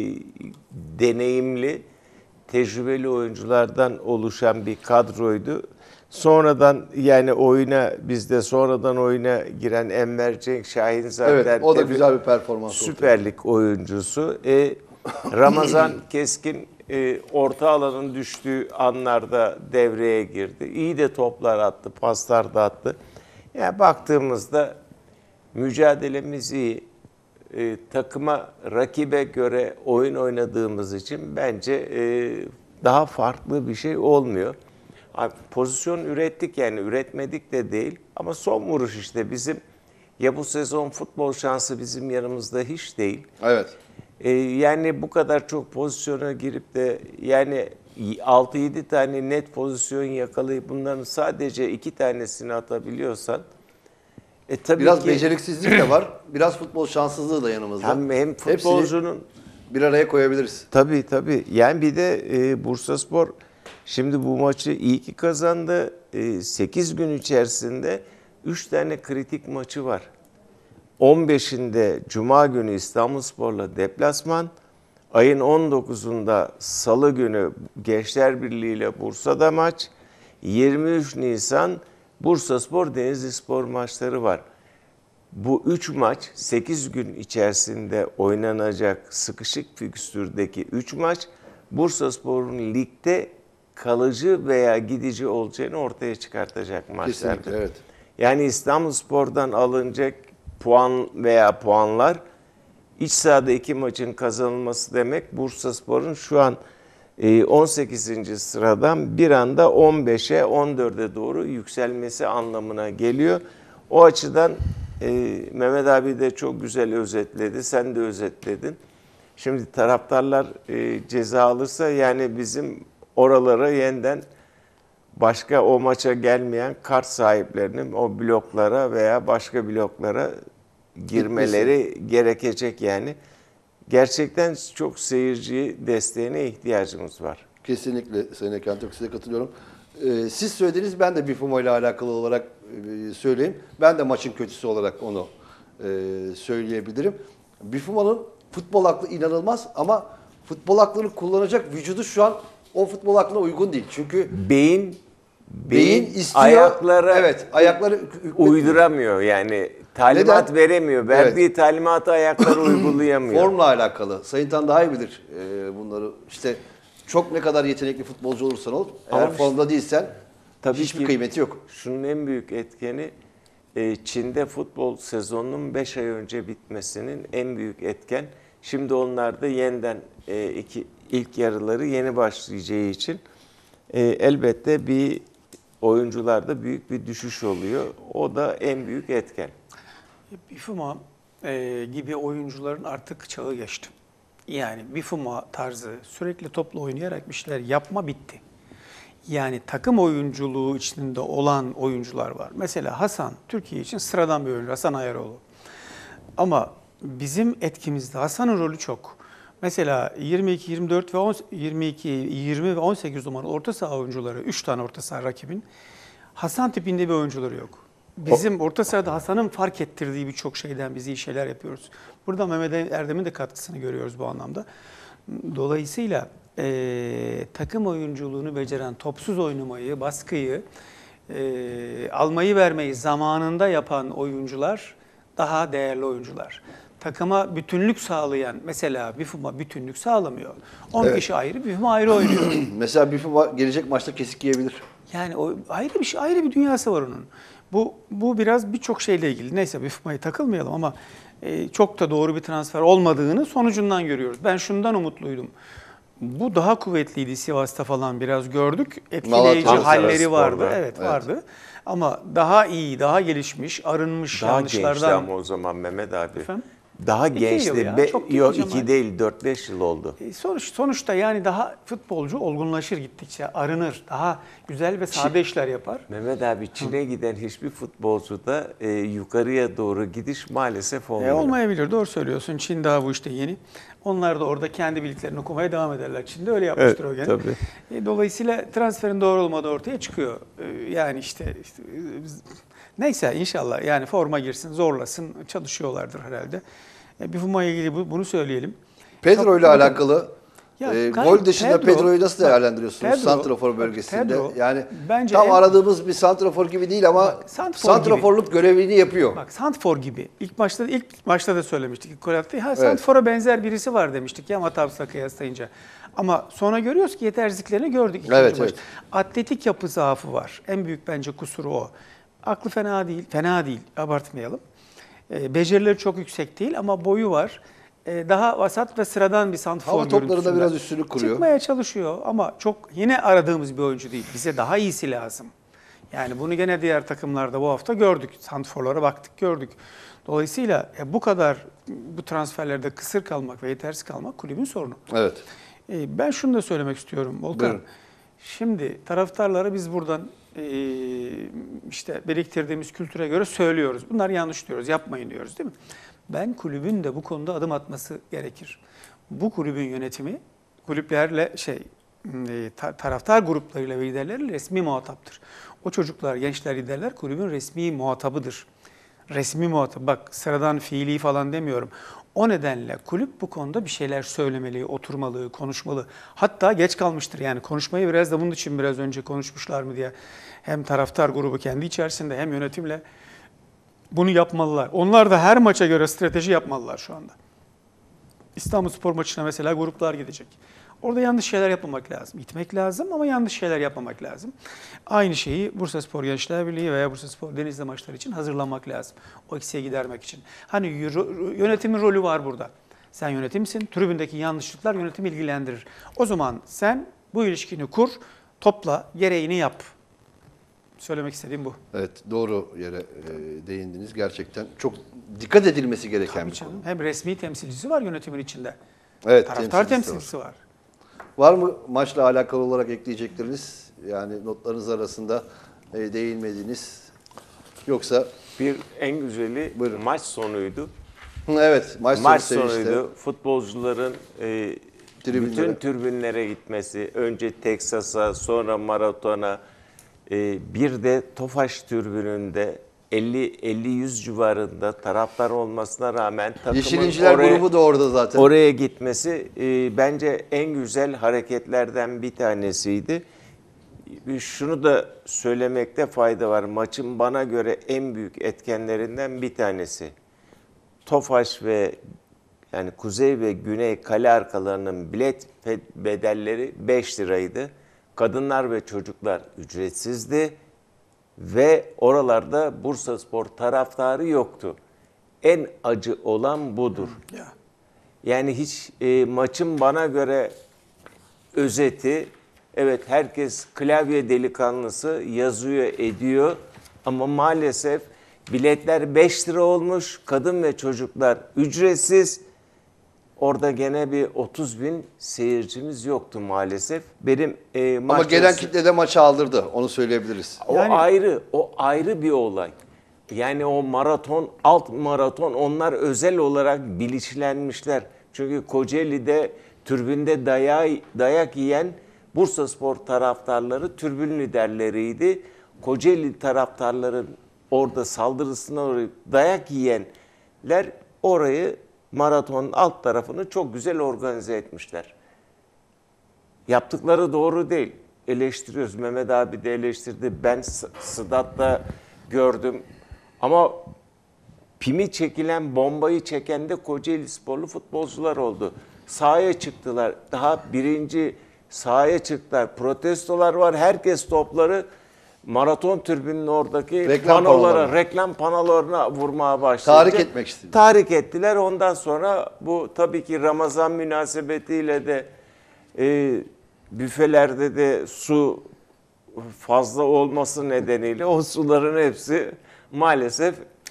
deneyimli, tecrübeli oyunculardan oluşan bir kadroydu. Sonradan yani oyuna bizde sonradan oyuna giren Enver Cenk Şahin zaten Evet, o da tabii güzel bir performans oldu. Süper Lig oyuncusu. E, Ramazan Keskin e, orta alanın düştüğü anlarda devreye girdi. İyi de toplar attı, paslar da attı. Yani baktığımızda mücadelemiz iyi. E, takıma, rakibe göre oyun oynadığımız için bence e, daha farklı bir şey olmuyor. Abi, pozisyon ürettik, yani üretmedik de değil. Ama son vuruş işte bizim, ya bu sezon futbol şansı bizim yanımızda hiç değil. Evet. Ee, yani bu kadar çok pozisyona girip de yani altı yedi tane net pozisyon yakalayıp bunların sadece iki tanesini atabiliyorsan e, tabii Biraz ki beceriksizlik de var. Biraz futbol şanssızlığı da yanımızda. hem, hem Hepsini futbolcunun bir araya koyabiliriz. tabii tabii yani bir de e, Bursaspor şimdi bu maçı iyi ki kazandı. E, sekiz gün içerisinde üç tane kritik maçı var. on beşinde Cuma günü İstanbulspor'la deplasman, ayın on dokuzunda Salı günü Gençler Birliği ile Bursa'da maç, yirmi üç Nisan Bursaspor Denizlispor maçları var. Bu üç maç sekiz gün içerisinde oynanacak sıkışık fikstürdeki üç maç Bursaspor'un ligde kalıcı veya gidici olacağını ortaya çıkartacak maçlar. Kesinlikle, evet. Yani İstanbulspor'dan alınacak puan veya puanlar iç sahada iki maçın kazanılması demek. Bursaspor'un şu an on sekizinci sıradan bir anda on beşe on dörde doğru yükselmesi anlamına geliyor. O açıdan Ee, Mehmet abi de çok güzel özetledi, sen de özetledin. Şimdi taraftarlar e, ceza alırsa yani bizim oralara yeniden başka o maça gelmeyen kart sahiplerinin o bloklara veya başka bloklara girmeleri Gitmesin. gerekecek yani. Gerçekten çok seyirci desteğine ihtiyacımız var. Kesinlikle Sayın Eken Türk, size katılıyorum. Ee, siz söylediniz, ben de Bifumo ile alakalı olarak e, söyleyeyim. Ben de maçın kötüsü olarak onu e, söyleyebilirim. Bifumo'nun futbol aklı inanılmaz ama futbol aklını kullanacak vücudu şu an o futbol aklına uygun değil. Çünkü beyin beyin, beyin istiyor, ayakları evet, ayakları uyduramıyor yani talimat Neden? veremiyor. Verdiği evet. talimatı ayakları uygulayamıyor. Formla alakalı. Sayın Tan daha iyi bilir e, bunları. İşte çok ne kadar yetenekli futbolcu olursan ol, eğer Ama formda işte, değilsen tabii hiçbir ki, kıymeti yok. Şunun en büyük etkeni Çin'de futbol sezonunun beş ay önce bitmesinin en büyük etken. Şimdi onlar da yeniden iki, ilk yarıları yeni başlayacağı için elbette bir oyuncularda büyük bir düşüş oluyor. O da en büyük etken. Bifumo e, gibi oyuncuların artık çağı geçti. Yani Bifumo tarzı sürekli topla oynayarak bir şeyler yapma bitti. Yani takım oyunculuğu içinde olan oyuncular var. Mesela Hasan, Türkiye için sıradan bir oyuncu, Hasan Ayaroğlu. Ama bizim etkimizde Hasan'ın rolü çok. Mesela yirmi iki, yirmi dört ve yirmi iki, yirmi ve on sekiz numaralı orta saha oyuncuları, üç tane orta saha rakibin Hasan tipinde bir oyuncuları yok. Bizim orta sahada Hasan'ın fark ettirdiği birçok şeyden biz iyi şeyler yapıyoruz. Burada Mehmet Erdem'in de katkısını görüyoruz bu anlamda. Dolayısıyla e, takım oyunculuğunu beceren, topsuz oynamayı, baskıyı, e, almayı vermeyi zamanında yapan oyuncular daha değerli oyuncular. Takıma bütünlük sağlayan, mesela Bifumo bütünlük sağlamıyor. on evet. kişi ayrı, Bifumo ayrı oynuyor. Mesela Bifumo gelecek maçta kesik yiyebilir. Yani o ayrı bir şey, ayrı bir dünyası var onun. Bu bu biraz birçok şeyle ilgili. Neyse Bifumo'ya takılmayalım ama e, çok da doğru bir transfer olmadığını sonucundan görüyoruz. Ben şundan umutluydum. Bu daha kuvvetliydi Sivas'ta falan biraz gördük. Etkileyici Malatya, halleri vardı. Evet, evet vardı. Ama daha iyi, daha gelişmiş, arınmış daha yanlışlardan. Daha gençti ama o zaman Mehmet abi. Efendim? Daha İki gençti. Ya, Be, yok iki ama. değil, dört beş yıl oldu. Sonuç, sonuçta yani daha futbolcu olgunlaşır gittikçe, arınır, daha güzel ve sade Çin, işler yapar. Mehmet abi Çin'e giden hiçbir futbolcuda e, yukarıya doğru gidiş maalesef olmuyor. E, olmayabilir, doğru söylüyorsun. Çin daha bu işte yeni. Onlar da orada kendi bildiklerini okumaya devam ederler. Çin'de öyle yapmıştır evet, o gene. Tabii. E, dolayısıyla transferin doğru olmadığı ortaya çıkıyor. E, yani işte, işte neyse inşallah yani forma girsin, zorlasın, çalışıyorlardır herhalde. E, Bifumo'ya ilgili bu, bunu söyleyelim. Pedro ile alakalı ya, e, gol dışında Pedro, Pedro'yu nasıl değerlendiriyorsunuz Pedro, santrafor bölgesinde? Pedro, yani bence tam en, aradığımız bir santrafor gibi değil ama bak, santraforluk gibi. Görevini yapıyor. Bak santrafor gibi. İlk maçta ilk maçta da söylemiştik. İlk gol attı. Ha, santrafora evet. benzer birisi var demiştik ya Matavs'la kıyaslayınca. Ama sonra görüyoruz ki yetersizliklerini gördük ikinci evet, maç. Evet. Atletik yapı zaafı var. En büyük bence kusuru o. Aklı fena değil. Fena değil. Abartmayalım. E, becerileri çok yüksek değil ama boyu var. E, daha vasat ve sıradan bir santrafor görüntüsünde. Hava toplarında biraz üstünlük kuruyor. Çıkmaya çalışıyor ama çok yine aradığımız bir oyuncu değil. Bize daha iyisi lazım. Yani bunu gene diğer takımlarda bu hafta gördük. Santraforlara baktık, gördük. Dolayısıyla e, bu kadar bu transferlerde kısır kalmak ve yetersiz kalmak kulübün sorunu. Evet. E, ben şunu da söylemek istiyorum Volkan. Buyurun. Şimdi taraftarlara biz buradan e, işte biriktirdiğimiz kültüre göre söylüyoruz. Bunlar yanlış diyoruz, yapmayın diyoruz değil mi? Ben kulübün de bu konuda adım atması gerekir. Bu kulübün yönetimi kulüplerle şey taraftar gruplarıyla ve liderlerle resmi muhataptır. O çocuklar, gençler, liderler kulübün resmi muhatabıdır. Resmi muhatap. Bak sıradan fiili falan demiyorum. O nedenle kulüp bu konuda bir şeyler söylemeli, oturmalı, konuşmalı. Hatta geç kalmıştır yani konuşmayı biraz da bunun için biraz önce konuşmuşlar mı diye. Hem taraftar grubu kendi içerisinde hem yönetimle bunu yapmalılar. Onlar da her maça göre strateji yapmalılar şu anda. İstanbulspor maçına mesela gruplar gidecek. Orada yanlış şeyler yapmamak lazım. Gitmek lazım ama yanlış şeyler yapmamak lazım. Aynı şeyi Bursaspor Gençler Birliği veya Bursaspor Denizli maçları için hazırlanmak lazım. O eksiği gidermek için. Hani yönetimin rolü var burada. Sen yönetimsin, tribündeki yanlışlıklar yönetimi ilgilendirir. O zaman sen bu ilişkini kur, topla, gereğini yap. Söylemek istediğim bu. Evet, doğru yere e, değindiniz. Gerçekten çok dikkat edilmesi gereken Tabii bir konu. canım. Hem resmi temsilcisi var yönetimin içinde. Evet, Taraftar temsilcisi temsilcisi var. Var mı maçla alakalı olarak ekleyecekleriniz? Yani notlarınız arasında e, değinmediğiniz yoksa Bir en güzeli Buyurun. maç sonuydu. Hı, evet maç, Maç sonu sevinçte. sonuydu. Futbolcuların e, Tribünlere. bütün tribünlere gitmesi, önce Teksas'a, sonra Maraton'a, e, bir de Tofaş tribününde elli elli yüz civarında taraftar olmasına rağmen takımın Yeşilinciler oraya, grubu da orada zaten. oraya gitmesi e, bence en güzel hareketlerden bir tanesiydi. Şunu da söylemekte fayda var. Maçın bana göre en büyük etkenlerinden bir tanesi. Tofaş ve yani kuzey ve güney kale arkalarının bilet bedelleri beş liraydı. Kadınlar ve çocuklar ücretsizdi ve oralarda Bursaspor taraftarı yoktu. En acı olan budur. Ya. Yani hiç e, maçın bana göre özeti, evet herkes klavye delikanlısı yazıyor ediyor ama maalesef biletler beş lira olmuş, kadın ve çocuklar ücretsiz. Orada gene bir otuz bin seyircimiz yoktu maalesef. Benim e, maç Ama gelen öncesi- kitle de maçı aldırdı. Onu söyleyebiliriz. o Yani- ayrı, o ayrı bir olay. Yani o maraton, alt maraton onlar özel olarak bilinçlenmişler. Çünkü Kocaeli'de tribünde dayağı, dayak yiyen Bursaspor taraftarları tribün liderleriydi. Kocaeli taraftarların orada saldırısına uğrayıp dayak yiyenler orayı maratonun alt tarafını çok güzel organize etmişler. Yaptıkları doğru değil. Eleştiriyoruz. Mehmet abi de eleştirdi. Ben S- Sıdat'ta gördüm. Ama pimi çekilen, bombayı çeken de Kocaeli sporlu futbolcular oldu. Sahaya çıktılar. Daha birinci sahaya çıktılar. Protestolar var. Herkes topları maraton tribünün oradaki Reklam panolara, panolarına. reklam panolarına vurmaya başladı. Tahrik etmek istediler. Tahrik ettiler. Ondan sonra bu tabii ki Ramazan münasebetiyle de e, büfelerde de su fazla olması nedeniyle o suların hepsi maalesef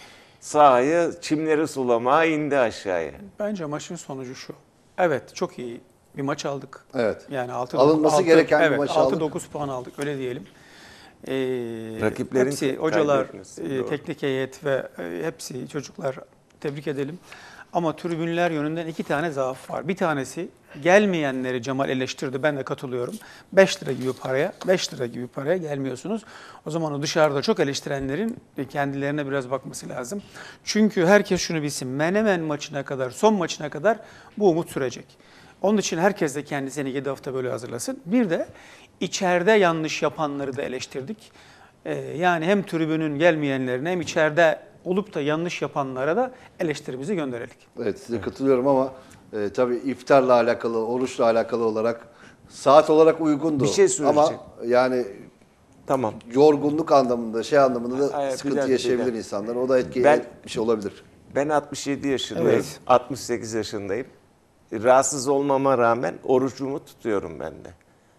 sahaya, çimleri sulamaya indi aşağıya. Bence maçın sonucu şu. Evet, çok iyi bir maç aldık. Evet. Yani altı, Alınması gereken bir evet, maç altı aldık. dokuz puan aldık öyle diyelim. Ee, Rakiplerin hepsi hocalar, kaybetmesi, e, doğru. teknik heyet ve e, hepsi çocuklar tebrik edelim. Ama tribünler yönünden iki tane zaaf var. Bir tanesi gelmeyenleri Cemal eleştirdi. Ben de katılıyorum. beş lira gibi paraya, beş lira gibi paraya gelmiyorsunuz. O zaman o dışarıda çok eleştirenlerin kendilerine biraz bakması lazım. Çünkü herkes şunu bilsin. Menemen maçına kadar, son maçına kadar bu umut sürecek. Onun için herkes de kendisini yedi hafta böyle hazırlasın. Bir de içeride yanlış yapanları da eleştirdik. Ee, yani hem tribünün gelmeyenlerine hem içeride olup da yanlış yapanlara da eleştirimizi gönderelim. Evet size katılıyorum ama e, tabii iftarla alakalı, oruçla alakalı olarak saat olarak uygundu. Bir şey Ama söyleyeceğim. yani Tamam. yorgunluk anlamında, şey anlamında da Ay, bir sıkıntı dakika, yaşayabilir bir dakika. insanlar. O da etki Ben- etmiş olabilir. Ben altmış yedi yaşındayım. Evet. altmış sekiz yaşındayım. Rahatsız olmama rağmen orucumu tutuyorum ben de.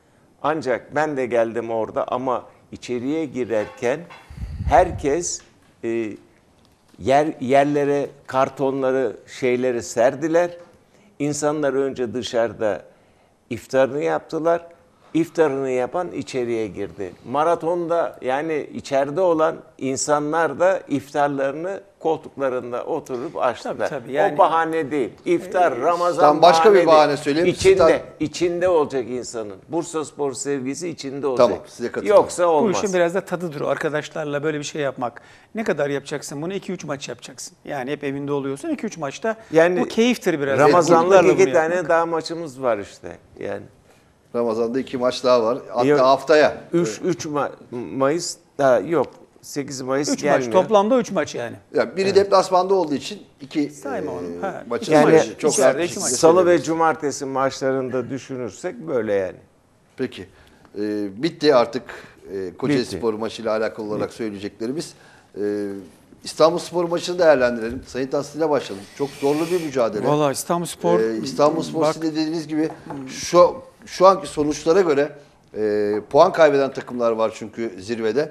Ancak ben de geldim orada ama içeriye girerken herkes e, yer yerlere kartonları, şeyleri serdiler. İnsanlar önce dışarıda iftarını yaptılar. İftarını yapan içeriye girdi. Maratonda yani içeride olan insanlar da iftarlarını koltuklarında oturup açtılar. Tabii, tabii, yani- o bahane değil. İftar, Ramazan Tam başka bir değil. bahane söyleyeyim. İçinde, Stat- içinde olacak insanın. Bursaspor sevgisi içinde olacak. Tamam, size katılıyorum. Yoksa Bu olmaz. işin biraz da tadıdır o arkadaşlarla böyle bir şey yapmak. Ne kadar yapacaksın bunu? iki üç maç yapacaksın. Yani hep evinde oluyorsun. iki üç maçta Yani bu keyiftir biraz. Ramazanlık Çocuklarla iki bunu tane yapmak. daha maçımız var işte. Yani Ramazan'da iki maç daha var. Hatta Yok. haftaya. üç üç Mayıs daha yok. sekiz Mayıs üç maç. gelmiyor. Toplamda üç maç yani. Yani biri deplasmanda olduğu için iki Sayma onu. e, Ha, maçın iki maç, süreci çok içeride rahat bir iki şekilde maç. Salı ve söyleyebiliriz. cumartesi maçlarında düşünürsek böyle yani. Peki. E, bitti artık e, Kocaeli Bitti. Spor maçıyla alakalı olarak söyleyeceklerimiz. E, İstanbul Spor maçını değerlendirelim. Sayın Tahsin'e başladım. Çok zorlu bir mücadele. Valla İstanbulspor Ee, İstanbulspor bak, sizin de dediğiniz gibi şu şu anki sonuçlara göre e, puan kaybeden takımlar var çünkü zirvede.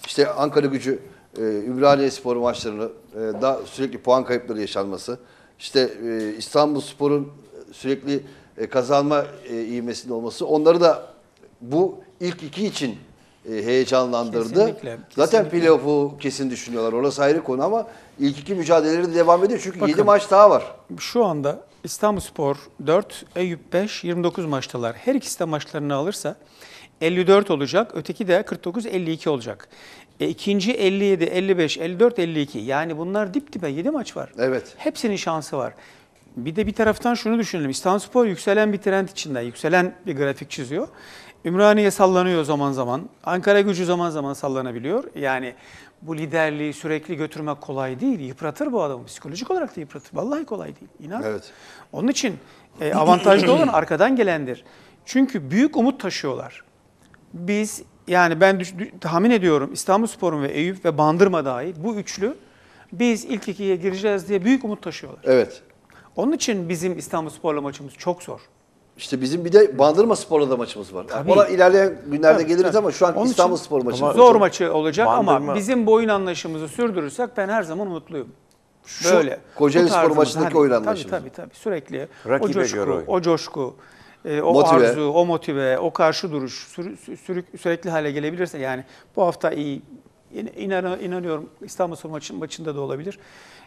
işte Ankara Gücü, e, Ümraniyespor maçlarını e, da sürekli puan kayıpları yaşanması, işte e, İstanbulspor'un sürekli e, kazanma e, ivmesinde olması onları da bu ilk iki için e, heyecanlandırdı. Kesinlikle, Zaten kesinlikle. playoff'u kesin düşünüyorlar. Orası ayrı konu ama ilk iki mücadeleleri de devam ediyor. Çünkü Bakın. yedi maç daha var. Şu anda İstanbulspor dört, Eyüp beş, yirmi dokuz maçtalar. Her ikisi de maçlarını alırsa elli dört olacak, öteki de kırk dokuz, elli iki olacak. E, ikinci elli yedi, elli beş, elli dört, elli iki. Yani bunlar dip dibe yedi maç var. Evet. Hepsinin şansı var. Bir de bir taraftan şunu düşünelim. İstanbulspor yükselen bir trend içinde, yükselen bir grafik çiziyor. Ümraniye sallanıyor zaman zaman. Ankara Gücü zaman zaman sallanabiliyor. Yani bu liderliği sürekli götürmek kolay değil. Yıpratır bu adamı. Psikolojik olarak da yıpratır. Vallahi kolay değil. İnan. Evet. Onun için e, avantajlı olan arkadan gelendir. Çünkü büyük umut taşıyorlar. Biz yani ben düş, dü- tahmin ediyorum İstanbulspor'un ve Eyüp ve Bandırma dahil bu üçlü biz ilk ikiye gireceğiz diye büyük umut taşıyorlar. Evet. Onun için bizim İstanbulspor'la maçımız çok zor. İşte bizim bir de Bandırma Spor'la da maçımız var. Tabii. Ona ilerleyen günlerde Tabii, geliriz tabii. ama şu an Onun İstanbul için- Spor maçı. Ama- Zor maçı olacak ama Bandırma- bizim bu oyun anlayışımızı sürdürürsek ben her zaman umutluyum. Şu Böyle. Kocaeli Bu Spor tarzımız, maçındaki hani, oyun tabii, anlayışımız. Tabii tabii sürekli o Rakibe coşku, göre oyun. o coşku, e, o Motive. arzu, o motive, o karşı duruş sürü- sü- sürü- sürekli hale gelebilirse yani bu hafta iyi İn- inan- inanıyorum İstanbulspor maçın maçında da olabilir.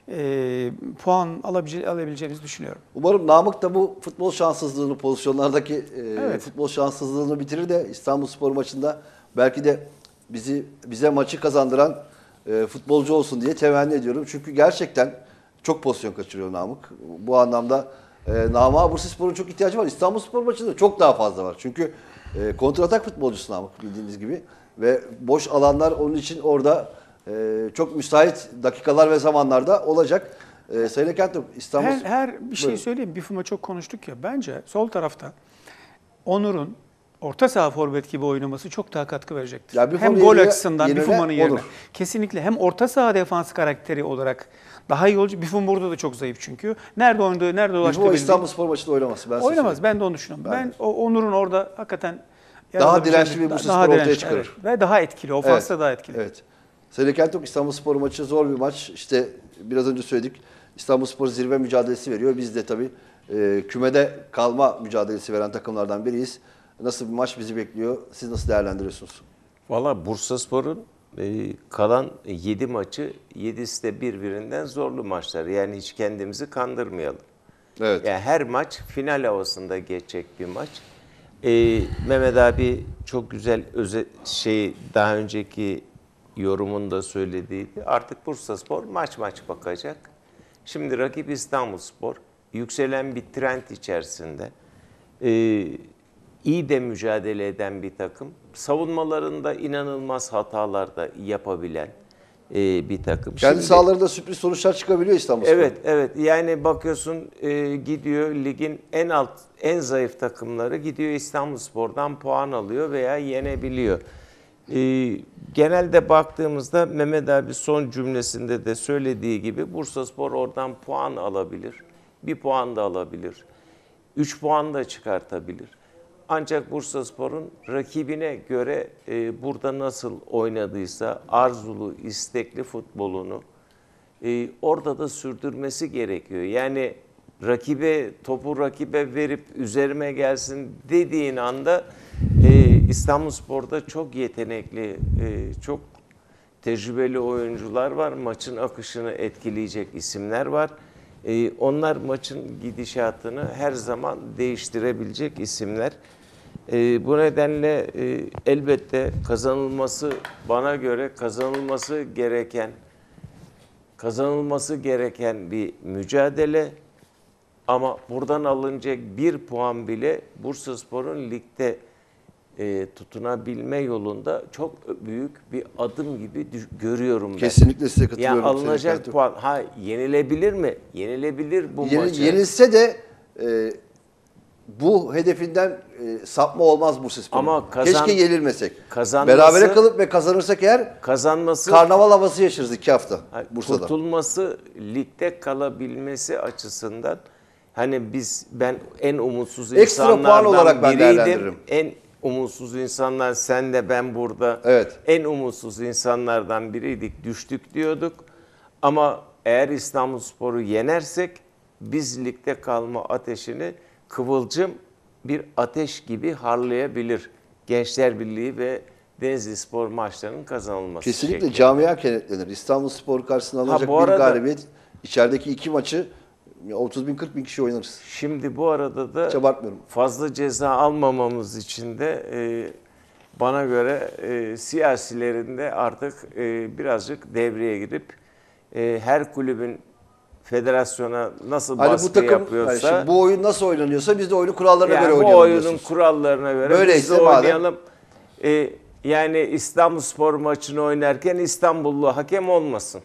E, puan alabilece- alabileceğimizi düşünüyorum. Umarım Namık da bu futbol şanssızlığını, pozisyonlardaki e, Evet. futbol şanssızlığını bitirir de İstanbul Spor maçında belki de bizi bize maçı kazandıran e, futbolcu olsun diye temenni ediyorum. Çünkü gerçekten çok pozisyon kaçırıyor Namık. Bu anlamda e, Namık'a Bursaspor'un çok ihtiyacı var. İstanbul Spor maçında çok daha fazla var. Çünkü e, kontratak futbolcusu Namık bildiğiniz gibi ve boş alanlar onun için orada e, çok müsait dakikalar ve zamanlarda olacak. E, Sayın Ekentop, İstanbul... Her, her bir şey Buyurun. söyleyeyim. Bifum'a çok konuştuk ya. Bence sol tarafta Onur'un orta saha forvet gibi oynaması çok daha katkı verecektir. Ya Buffon hem gol yerine- açısından yerine Bifum'un yerine. Onur. Kesinlikle hem orta saha defans karakteri olarak daha iyi olacak. Bifum burada da çok zayıf çünkü. Nerede oynadığı, nerede dolaştığı Bu belli İstanbul değil. Spor maçında oynaması. Ben size Oynamaz. söyleyeyim. Ben de onu düşünüyorum. Ben Ben, de. o Onur'un orada hakikaten yer Daha alabileceğini- dirençli bir Bursaspor daha ortaya dirençli, çıkarır. evet. Ve daha etkili. Ofansta daha etkili. Evet. Sayın Ekentop, İstanbul Spor maçı zor bir maç. İşte biraz önce söyledik. İstanbul Spor zirve mücadelesi veriyor. Biz de tabii e, kümede kalma mücadelesi veren takımlardan biriyiz. Nasıl bir maç bizi bekliyor? Siz nasıl değerlendiriyorsunuz? Valla Bursaspor'un e, kalan yedi maçı, yedisi de birbirinden zorlu maçlar. Yani hiç kendimizi kandırmayalım. Evet. Yani her maç final havasında geçecek bir maç. E, Mehmet abi çok güzel öze şey daha önceki yorumunda söylediğiydi. Artık Bursaspor maç maç bakacak. Şimdi rakip İstanbulspor yükselen bir trend içerisinde. E, iyi de mücadele eden bir takım. Savunmalarında inanılmaz hatalar da yapabilen e, bir takım. Kendi Şimdi- sahalarında sürpriz sonuçlar çıkabiliyor İstanbul Spor. Evet, evet. Yani bakıyorsun e, gidiyor ligin en alt, en zayıf takımları gidiyor İstanbulspor'dan puan alıyor veya yenebiliyor. E, genelde baktığımızda Mehmet abi son cümlesinde de söylediği gibi Bursaspor oradan puan alabilir. Bir puan da alabilir. Üç puan da çıkartabilir. Ancak Bursaspor'un rakibine göre e, burada nasıl oynadıysa arzulu, istekli futbolunu e, orada da sürdürmesi gerekiyor. Yani rakibe, topu rakibe verip üzerime gelsin dediğin anda e, İstanbulspor'da çok yetenekli, e, çok tecrübeli oyuncular var. Maçın akışını etkileyecek isimler var. E, onlar maçın gidişatını her zaman değiştirebilecek isimler. E, bu nedenle e, elbette kazanılması, bana göre kazanılması gereken kazanılması gereken bir mücadele. Ama buradan alınacak bir puan bile Bursaspor'un ligde e, tutunabilme yolunda çok büyük bir adım gibi düş- görüyorum ben. Kesinlikle size katılıyorum. Yani Sayın alınacak Ekentop. puan, ha yenilebilir mi? Yenilebilir bu Yeni- maçı. yenilse de e, bu hedefinden e, sapma olmaz Bursaspor'un. Ama kazan- Keşke yenilmesek. kazanması- Berabere kalıp ve kazanırsak eğer Kazanması, karnaval havası yaşarız iki hafta ha, Bursa'da. kurtulması, ligde kalabilmesi açısından hani biz ben en umutsuz Ekstra puan insanlardan olarak ben biriydim. değerlendiririm. En umutsuz insanlar, sen de ben burada Evet. en umutsuz insanlardan biriydik, düştük diyorduk. Ama eğer İstanbulspor'u yenersek biz ligde kalma ateşini kıvılcım bir ateş gibi harlayabilir. Gençler Birliği ve Denizlispor maçlarının kazanılması Kesinlikle şeklinde. camia kenetlenir. İstanbulspor karşısında Ha, alınacak bu bir arada- galibiyet, içerideki iki maçı otuz bin kırk bin kişi oynarız. Şimdi bu arada da Hiç abartmıyorum. fazla ceza almamamız için de e, bana göre e, siyasilerin de artık e, birazcık devreye girip e, her kulübün federasyona nasıl Hani baskı bu takım, yapıyorsa, yani şimdi bu oyun nasıl oynanıyorsa biz de oyunu kurallarına yani göre bu oynayalım oyunun diyorsunuz. kurallarına göre Böyleyse biz de madem- oynayalım. E, yani İstanbulspor maçını oynarken İstanbullu hakem olmasın.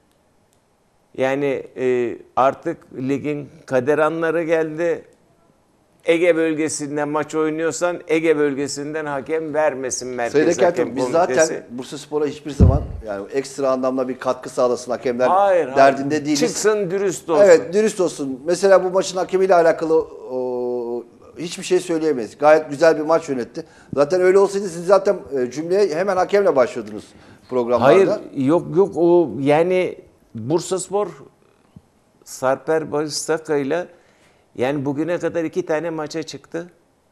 Yani e, artık ligin kader anları geldi. Ege bölgesinden maç oynuyorsan Ege bölgesinden hakem vermesin Merkez Sayın Hakem Ekertem, biz Komitesi. zaten Bursaspor'a hiçbir zaman yani ekstra anlamda bir katkı sağlasın hakemler Hayır, hayır. derdinde değiliz. Çıksın dürüst olsun. Evet, dürüst olsun. Mesela bu maçın hakemiyle alakalı o, hiçbir şey söyleyemeyiz. Gayet güzel bir maç yönetti. Zaten öyle olsaydı siz zaten e, cümleye hemen hakemle başlıyordunuz programlarda. Hayır, yok yok o yani Bursaspor Sarper Barış Saka'yla yani bugüne kadar iki tane maça çıktı.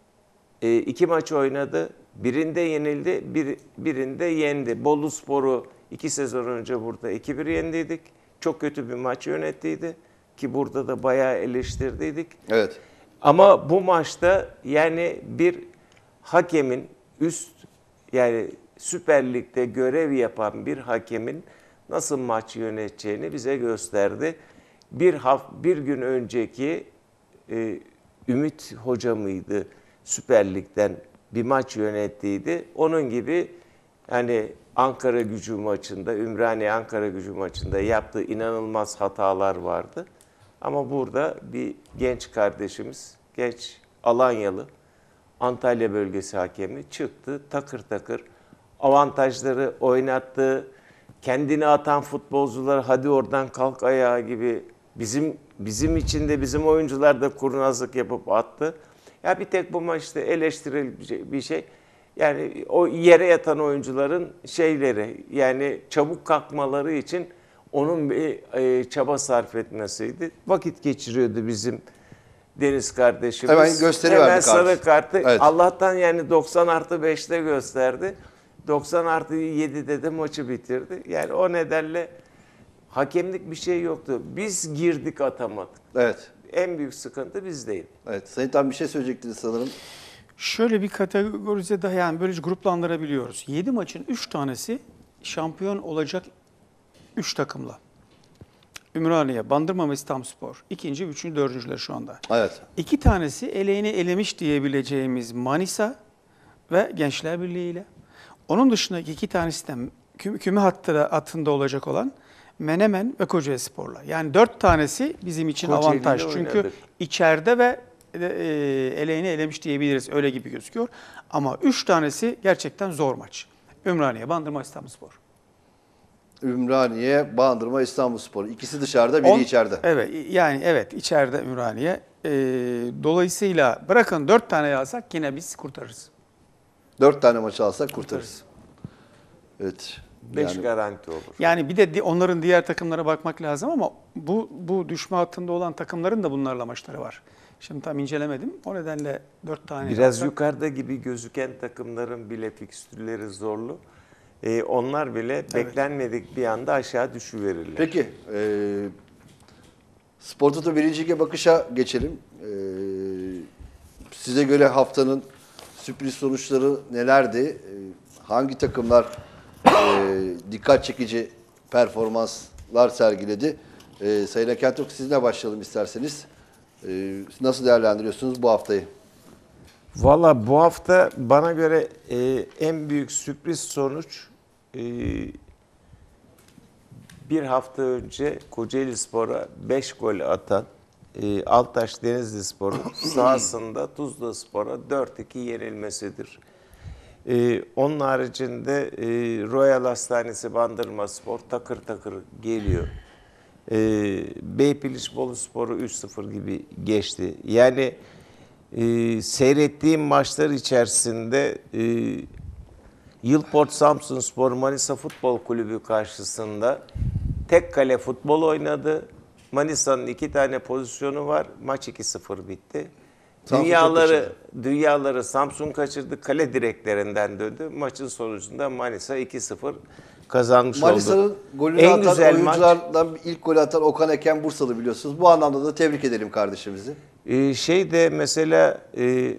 E, iki maç oynadı. Birinde yenildi, bir, birinde yendi. Boluspor'u iki sezon önce burada iki bir yendiydik. Çok kötü bir maç yönettiydi. Ki burada da bayağı eleştirdiydik. Evet. Ama bu maçta yani bir hakemin üst yani Süper Lig'de görev yapan bir hakemin nasıl maç yöneteceğini bize gösterdi. Bir haf bir gün önceki e, Ümit Hoca mıydı? Süper Lig'den bir maç yönettiydi. Onun gibi hani Ankara Gücü maçında, Ümraniye Ankara Gücü maçında yaptığı inanılmaz hatalar vardı. Ama burada bir genç kardeşimiz, genç Alanyalı, Antalya bölgesi hakemi çıktı takır takır avantajları oynattı. Kendini atan futbolcular hadi oradan kalk ayağa gibi bizim bizim için de bizim oyuncular da kurnazlık yapıp attı. Ya bir tek bu maçta eleştirilecek bir şey. Yani o yere yatan oyuncuların şeyleri yani çabuk kalkmaları için onun bir e, çaba sarf etmesiydi. Vakit geçiriyordu bizim Deniz kardeşimiz. Hemen gösteriverdi Hemen kartı. sarı kartı. Evet. Allah'tan yani doksan artı beşte gösterdi. doksan artı yedide de maçı bitirdi. Yani o nedenle hakemlik bir şey yoktu. Biz girdik atamadık. Evet. En büyük sıkıntı bizdeydi. Evet. Sayın Tan bir şey söyleyecektiniz sanırım. Şöyle bir kategorize daha yani böylece gruplandırabiliyoruz. yedi maçın üç tanesi şampiyon olacak üç takımla. Ümraniye, Bandırma ve İstanbulspor. İkinci, üçüncü, dördüncüler şu anda. Evet. İki tanesi eleğini elemiş diyebileceğimiz Manisa ve Gençler Birliği ile. Onun dışındaki iki tanesi de küm, küme hattı altında olacak olan Menemen ve Kocaeli Spor'la. Yani dört tanesi bizim için Kocaeli'yle avantaj. Çünkü oynadık. içeride ve e, eleğini elemiş diyebiliriz. Öyle gibi gözüküyor. Ama üç tanesi gerçekten zor maç. Ümraniye, Bandırma, İstanbulspor. Ümraniye, Bandırma, İstanbulspor. İkisi dışarıda, biri On- içeride. Evet, yani evet içeride Ümraniye. Ee, dolayısıyla bırakın dört tane alsak yine biz kurtarırız. Dört tane maç alsak kurtarırız. Evet. Beş Yani garanti olur. Yani bir de di- onların diğer takımlara bakmak lazım ama bu bu düşme hattında olan takımların da bunlarla maçları var. Şimdi tam incelemedim. O nedenle dört tane Biraz alsak- yukarıda gibi gözüken takımların bile fikstürleri zorlu. Ee, onlar bile beklenmedik bir anda aşağı düşüverirler. Peki, e, Spor Toto birinci Lig'e bakışa geçelim. E, size göre haftanın sürpriz sonuçları nelerdi? E, hangi takımlar e, dikkat çekici performanslar sergiledi? E, Sayın Ekentok sizinle başlayalım isterseniz. E, nasıl değerlendiriyorsunuz bu haftayı? Valla bu hafta bana göre e, en büyük sürpriz sonuç e, bir hafta önce Kocaeli Spor'a beş gol atan e, Altaş Denizlispor'un sahasında Tuzla Spor'a dört iki yenilmesidir. E, onun haricinde e, Royal Hastanesi Bandırma Spor takır takır geliyor. E, Beypiliş Bolu Spor'u üç sıfır gibi geçti. Yani e, seyrettiğim maçlar içerisinde e, Yılport Samsunspor Manisa Futbol Kulübü karşısında tek kale futbol oynadı. Manisa'nın iki tane pozisyonu var. Maç iki sıfır bitti. Samsun Dünyaları dünyaları Samsun kaçırdı. Kale direklerinden döndü. Maçın sonucunda Manisa iki sıfır kazanmış oldu. Manisa'nın golünü En atan güzel maç oyunculardan ilk golü atan Okan Eken Bursalı biliyorsunuz. Bu anlamda da tebrik edelim kardeşimizi. Ee, şey de mesela e,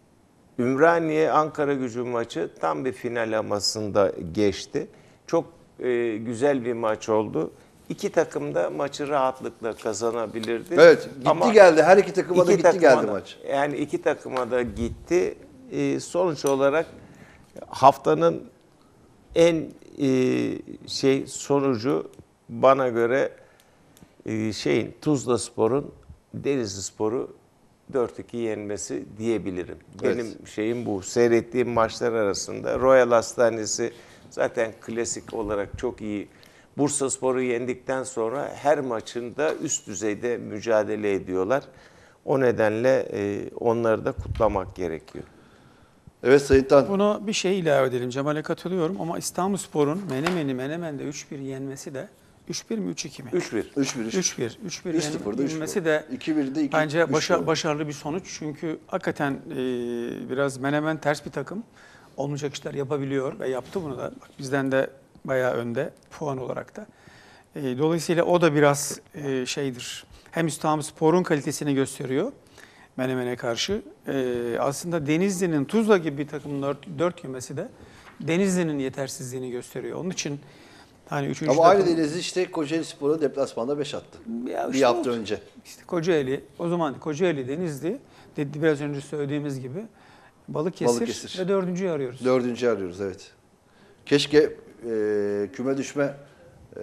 Ümraniye Ankara Gücü maçı tam bir final hamasında geçti. Çok e, güzel bir maç oldu. İki takım da maçı rahatlıkla kazanabilirdi. Evet, gitti Ama geldi. Her iki takıma da iki gitti takıma geldi da- maç. Yani iki takıma da gitti. E, sonuç olarak haftanın en e, şey sonucu bana göre e, şeyin Tuzlaspor'un Denizlispor'u dört iki yenmesi diyebilirim. Evet. Benim şeyim bu. Seyrettiğim maçlar arasında Royal Hastanesi zaten klasik olarak çok iyi. Bursaspor'u yendikten sonra her maçında üst düzeyde mücadele ediyorlar. O nedenle e, onları da kutlamak gerekiyor. Evet Sayın Tan. Buna bir şey ilave edelim. Cemal'e katılıyorum ama İstanbulspor'un Menemen'i Menemen'de üç bir yenmesi de üç bir mi üç iki mi? üç bir. üç bir. üç bir. üç bir üç sıfırda üç yenmesi bir. de iki birde iki bence başa, başarılı bir sonuç. Çünkü hakikaten e, biraz Menemen ters bir takım. Olmayacak işler yapabiliyor ve yaptı bunu da. Bak, bizden de bayağı önde puan olarak da. E, dolayısıyla o da biraz e, şeydir. Hem İstanbulspor'un kalitesini gösteriyor Menemen'e karşı. E, aslında Denizli'nin Tuzla gibi bir takımın dört yemesi de Denizli'nin yetersizliğini gösteriyor. Onun için hani üçüncü Ama aynı takım- Denizli işte Kocaeli Spor'a deplasmanda beş attı. Ya bir işte hafta o- önce. İşte Kocaeli, o zaman Kocaeli, Denizli, dedi biraz önce söylediğimiz gibi Balıkesir, Balıkesir. ve dördüncüyü arıyoruz. Dördüncü arıyoruz evet. Keşke e, küme düşme e,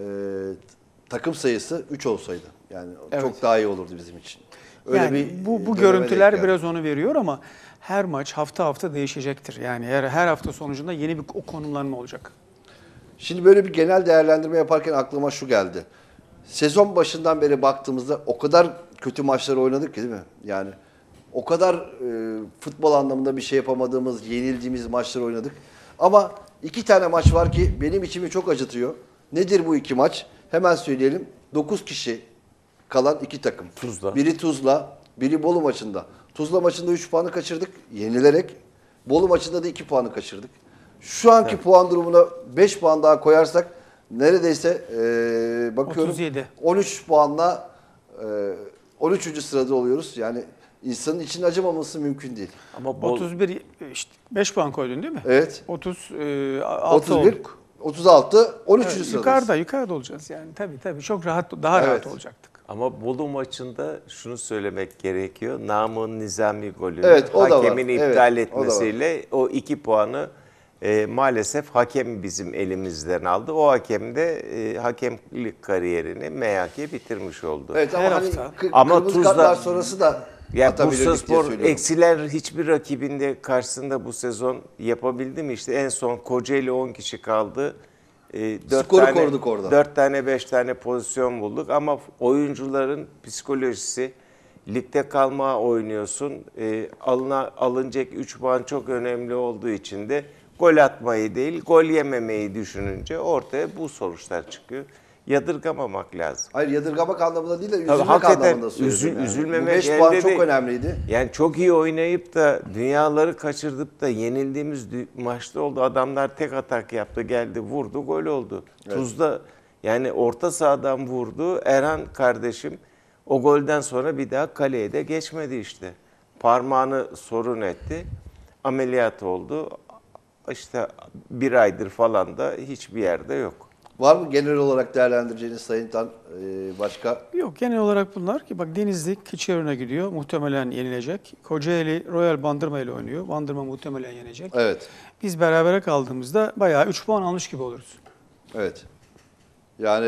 takım sayısı üç olsaydı. Yani Evet. çok daha iyi olurdu bizim için. Öyle yani bir bu, bu döneme görüntüler denk geldi. biraz onu veriyor ama her maç hafta hafta değişecektir. Yani her, her hafta sonucunda yeni bir o konumlanma olacak. Şimdi böyle bir genel değerlendirme yaparken aklıma şu geldi. Sezon başından beri baktığımızda o kadar kötü maçlar oynadık ki değil mi? Yani o kadar e, futbol anlamında bir şey yapamadığımız, yenildiğimiz maçlar oynadık. Ama iki tane maç var ki benim içimi çok acıtıyor. Nedir bu iki maç? Hemen söyleyelim. dokuz kişi kalan iki takım. Tuzla. Biri Tuzla, biri Bolu maçında. Tuzla maçında üç puanı kaçırdık yenilerek. Bolu maçında da iki puanı kaçırdık. Şu anki puan durumuna beş puan daha koyarsak neredeyse e, bakıyorum otuz yedi. on üç puanla e, on üçüncü sırada oluyoruz. Yani insanın için acımaması mümkün değil. Ama bol, otuz bir işte beş puan koydun değil mi? Evet. otuz altı otuz bir, olduk. otuz altı, on üçüncü Evet, sıradayız. yukarıda yukarıda olacağız yani. Tabii tabii çok rahat daha Evet. rahat olacaktık. Ama Bolu maçında şunu söylemek gerekiyor. Namık Nizami golünü Evet, o da var. hakemin Evet, iptal o da var. etmesiyle o, iki puanı e, maalesef hakem bizim elimizden aldı. O hakem de e, hakemlik kariyerini M H K bitirmiş oldu. Evet ama Her hani hafta. kı- Ama kırmızı Tuzla- kartlar sonrası da Ya atabilirdik diye Bursaspor söylüyorum. eksiler hiçbir rakibinde karşısında bu sezon yapabildi mi? İşte en son Kocaeli on kişi kaldı. E, dört Skoru tane, koruduk orada. dört tane beş tane pozisyon bulduk ama oyuncuların psikolojisi ligde kalmaya oynuyorsun. E, alına, alınacak üç puan çok önemli olduğu için de gol atmayı değil gol yememeyi düşününce ortaya bu sonuçlar çıkıyor. Yadırgamamak lazım. Hayır yadırgamak anlamında değil de Tabii üzülmek hakikaten anlamında söyledim. üzül- yani. üzülmemek Bu beş puan elde çok değil. önemliydi. Yani çok iyi oynayıp da dünyaları kaçırdıp da yenildiğimiz dü- maçta oldu. Adamlar tek atak yaptı, geldi, vurdu, gol oldu. Tuzla yani orta sahadan vurdu. Erhan kardeşim o golden sonra bir daha kaleye de geçmedi işte. Parmağını sorun etti. Ameliyat oldu. İşte bir aydır falan da hiçbir yerde yok. Var mı genel olarak değerlendireceğiniz Sayın Tan e, başka? Yok genel olarak bunlar ki bak Denizli Keçiören'e gidiyor. Muhtemelen yenilecek. Kocaeli Royal Bandırma ile oynuyor. Bandırma muhtemelen yenecek. Evet. Biz berabere kaldığımızda bayağı üç puan almış gibi oluruz. Evet. Yani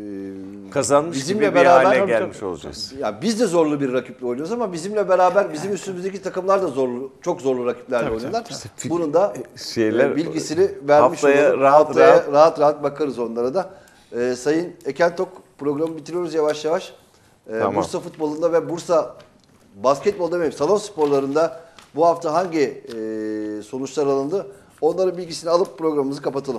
e, Kazanmış bizimle gibi bir beraber- hale Tabii, gelmiş tabii. olacağız. ya biz de zorlu bir rakiple oynuyoruz ama bizimle beraber bizim üstümüzdeki takımlar da zorlu, çok zorlu rakiplerle Tabii, oynuyorlar. tabii. Bunun da Şeyler- e, bilgisini vermiş haftaya olalım. rahat Haftaya rahat- rahat rahat bakarız onlara da. E, Sayın Ekentok programı bitiriyoruz yavaş yavaş. E, Tamam. Bursa futbolunda ve Bursa basketbol demeyeyim, salon sporlarında bu hafta hangi e, sonuçlar alındı? Onların bilgisini alıp programımızı kapatalım.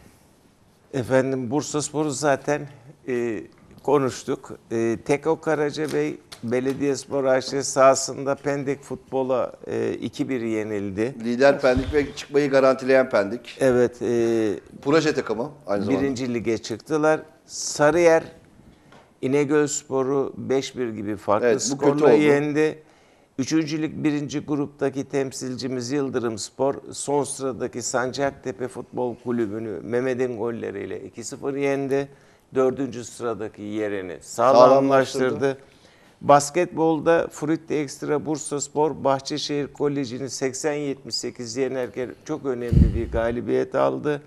Efendim Bursaspor'u zaten e, konuştuk. E, Teko Karacabey Belediyespor A Ş sahasında Pendik Futbol'a e, iki bir yenildi. Lider Pendik ve çıkmayı garantileyen Pendik. Evet, e, Proje takımı aynı zamanda. birinci lige çıktılar. Sarıyer İnegölspor'u beş bir gibi farklı Evet, bu kötü skorla oldu. yendi. Üçüncülük birinci gruptaki temsilcimiz Yıldırım Spor son sıradaki Sancaktepe Futbol Kulübü'nü Mehmet'in golleriyle iki sıfır yendi. Dördüncü sıradaki yerini sağlamlaştırdı. Sağlamlaştırdı. Basketbolda Frutti Ekstra Bursaspor Bahçeşehir Koleji'ni seksen yetmiş sekiz yenerken çok önemli bir galibiyet aldı.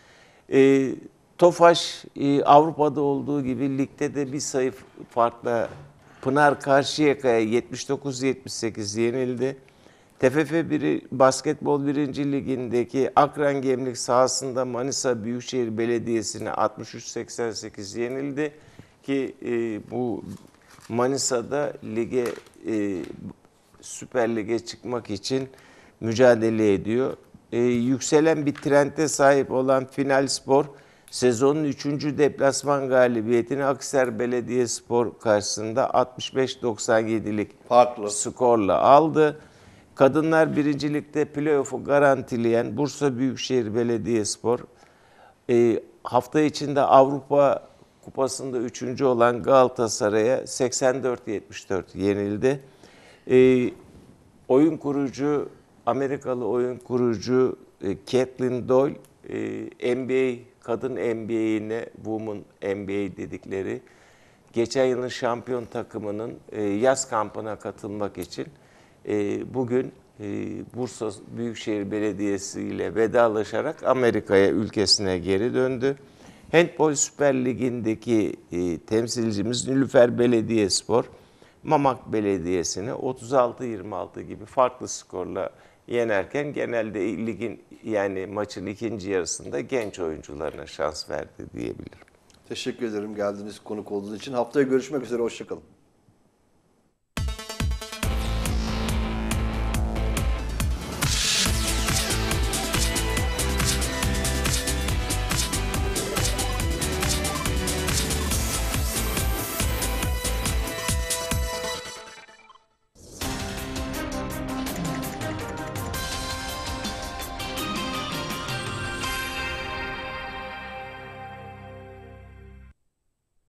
E, Tofaş e, Avrupa'da olduğu gibi ligde de bir sayı farkla Pınar Karşıyaka'ya yetmiş dokuz yetmiş sekiz yenildi. T F F biri, Basketbol birinci Ligi'ndeki Akran Gemlik sahasında Manisa Büyükşehir Belediyesi'ne altmış üç seksen sekiz yenildi. Ki e, bu Manisa'da lige e, Süper Lig'e çıkmak için mücadele ediyor. E, yükselen bir trende sahip olan Final Spor sezonun üçüncü deplasman galibiyetini Akhisar Belediyespor karşısında altmış beş doksan yedilik Farklı. skorla aldı. Kadınlar birincilikte playoff'u garantileyen Bursa Büyükşehir Belediyespor e, hafta içinde Avrupa Kupası'nda üçüncü olan Galatasaray'a seksen dört yetmiş dört yenildi. E, oyun kurucu, Amerikalı oyun kurucu e, Caitlin Doyle e, N B A, kadın N B A'ine Women N B A dedikleri geçen yılın şampiyon takımının e, yaz kampına katılmak için e, bugün e, Bursa Büyükşehir Belediyesi ile vedalaşarak Amerika'ya, ülkesine geri döndü. Handball Süper Ligi'ndeki e, temsilcimiz Nilüfer Belediyespor, Mamak Belediyesi'ni otuz altı yirmi altı gibi farklı skorla yenerken genelde ligin yani maçın ikinci yarısında genç oyuncularına şans verdi diyebilirim. Teşekkür ederim geldiğiniz konuk olduğunuz için. Haftaya görüşmek üzere. Hoşçakalın.